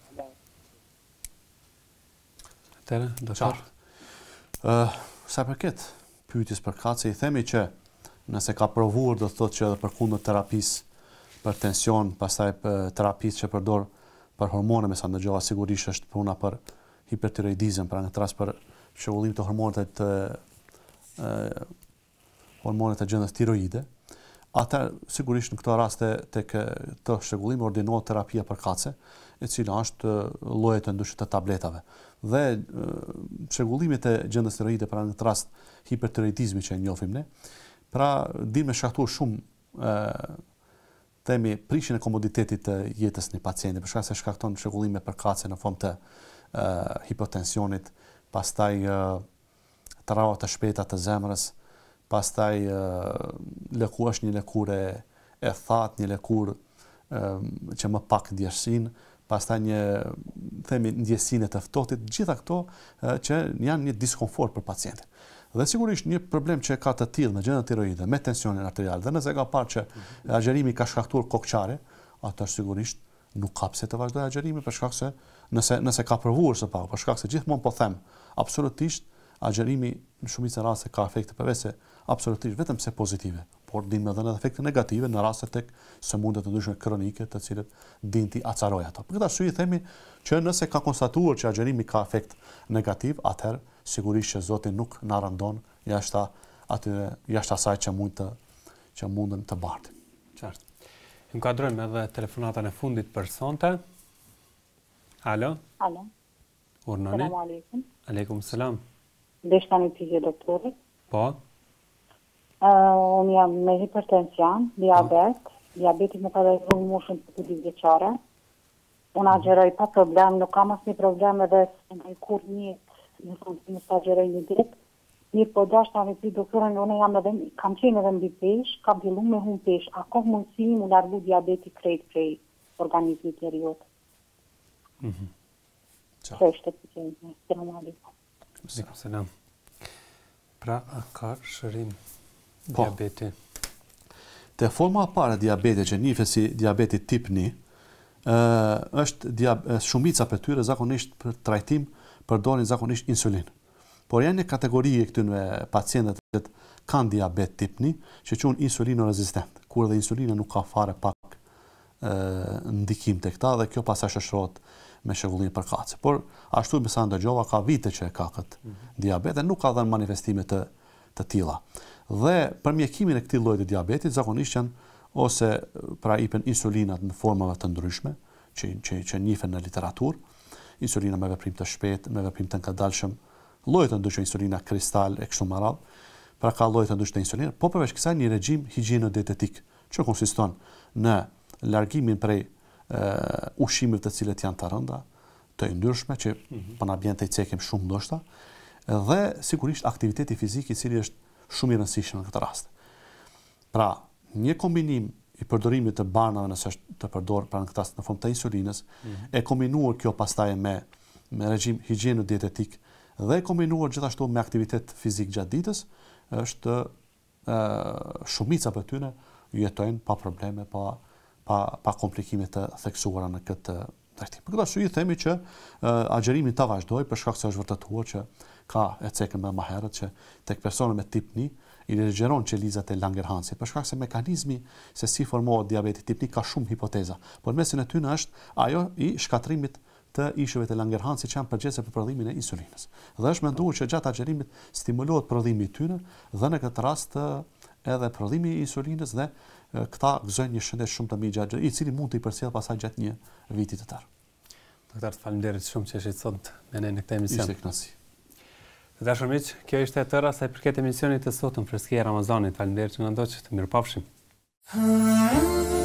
Atëre, doktor. Sa përket pyetjes për kace, i themi që nëse ka provuar do të thotë që edhe përkundër terapisë për tension, pastaj terapisë që përdor për hormone, me sa ndëgjova sigurisht është puna për hipertiroidizëm, pra në rast për shëgullim të hormonet e gjendës tiroide. Ata sigurisht në këto raste tek të shëgullim ordinohet terapia për kace, e cila është lloje të ndryshme të tabletave. Dhe shëgullimet e gjendës tiroide, pra në rast hipertiroidizmi që e njohim ne, pra din me shkaktuar shumë themi prishjen e komoditetit të jetës në pacienti, për shkak se shkakton shëgullime për kace në formë të hipotensionit, pastaj trauma të shpejta të zemrës, pastaj lëkurë është një lëkurë e thatë, një lëkurë që më pak ndjeshsin, pastaj një themi ndjesinë të ftohtit, gjitha këto që janë një diskomfort për pacientin. Dhe sigurisht një problem që ka të tillë në gjendën tiroide me tensionin arterial, dhe nëse ka parë që agjerimi ka shkaktuar kokçare, atë sigurisht nuk ka pse të vazhdojë agjerimi, për shkak se nëse ka provuar së paku, për shkak se gjithmonë po them, absolutisht agjerimi në shumicën e rasteve ka efekte përveçse absolutisht vetëm pse pozitive, por din me dhënë edhe efekte negative në raste tek sëmundjet të ndryshme kronike, të cilët din ti acaroj ato. Për këtë arsye themi që nëse ka konstatuar që agjerimi ka efekt negativ, atëherë sigurisht që Zoti nuk na rëndon jashtë asaj që mundën të bartim. Qartë. Inkuadrojmë edhe telefonatën e fundit për sonte. Alo? Alo. Urnoni? Selam aleikum. Aleikum selam. Deshta një pyetje doktorit. Po? Unë jam me hipertension, diabeti më ka dhënë moshën për 2 vjeçare. Unë agjeroj pa problem, nuk kam asnjë problem edhe në kur një në sa agjeroj një ditë. Mirë po dashta me pyet doktorin, unë kam qenë edhe mbi pesh, kam filluar me humb pesh, a ka mundësi mu largu diabeti krejt prej organizmit të rjot? Qështë të pyetje. Selam aleikum. Aleikum selam. Pra, a ka shërim diabeti? Te forma e parë e diabetit që njihet si diabeti tip 1, është shumica për tyre zakonisht për trajtim përdorin zakonisht insulin. Por janë një kategori e këtyre pacientëve që kanë diabet tip 1 që quhen insulino-rezistent, kur dhe insulina nuk ka fare pak ndikim tek ta dhe kjo pastaj shoqërohet me shëgullim për kace. Por ashtu me sa ndëgjova ka vite që e ka këtë diabet dhe nuk ka dhënë manifestime të tilla. Dhe për mjekimin e këtij lloji të diabetit zakonisht janë ose pra ipen insulinat në formave të ndryshme që njihen në literaturë, insulina me veprim të shpejtë, me veprim të ngadalshëm, lloje të ndryshme insulina kristal e kështu me radhë. Pra ka lloje të ndryshme insulinë, po përveç kësaj një regjim higjieno-dietetik që konsiston në largimin prej ushqimeve të cilët janë të rënda, të yndyrshme që po na bën të cekim shumë ndoshta, dhe sigurisht aktiviteti fizik i cili është shumë i rëndësishëm në këtë rast. Pra, një kombinim i përdorimit të barnave nëse është të përdorur pra në këtë rast në formë të insulinës, e kombinuar kjo pastaj me regjim higjieno-dietetik dhe e kombinuar gjithashtu me aktivitet fizik gjatë ditës, është shumica për tyre jetojnë pa probleme, pa komplikime të theksuara në këtë drejtim. Për këtë arsye themi që agjerimi ta vazhdoj për shkak se është vërtetuar që ka e cekën më herët që tek personat me tip 1 i ligjeron qelizat e Langerhansit, për shkak se mekanizmi se si formohet diabeti tip 1 ka shumë hipoteza. Por mesin e tyre është ajo i shkatrimit të ishujve të Langerhansit që janë përgjegjëse për prodhimin e insulinës. Dhe është menduar që gjatë agjerimit stimulohet prodhimi i tyre dhe në këtë rast edhe prodhimi i insulinës dhe këta gëzojnë një shëndet shumë të mirë gjatë, i cili mund të i përcjell pasaj gjatë një viti të tërë. Doktor, faleminderit shumë që ishit sot me ne në këtë emision. Ishte kënaqësi. Të dashur miq, kjo ishte e tëra sa i përket emisionit të sotëm Freskia e Ramazanit. Faleminderit që na ndoqët. Mirupafshim.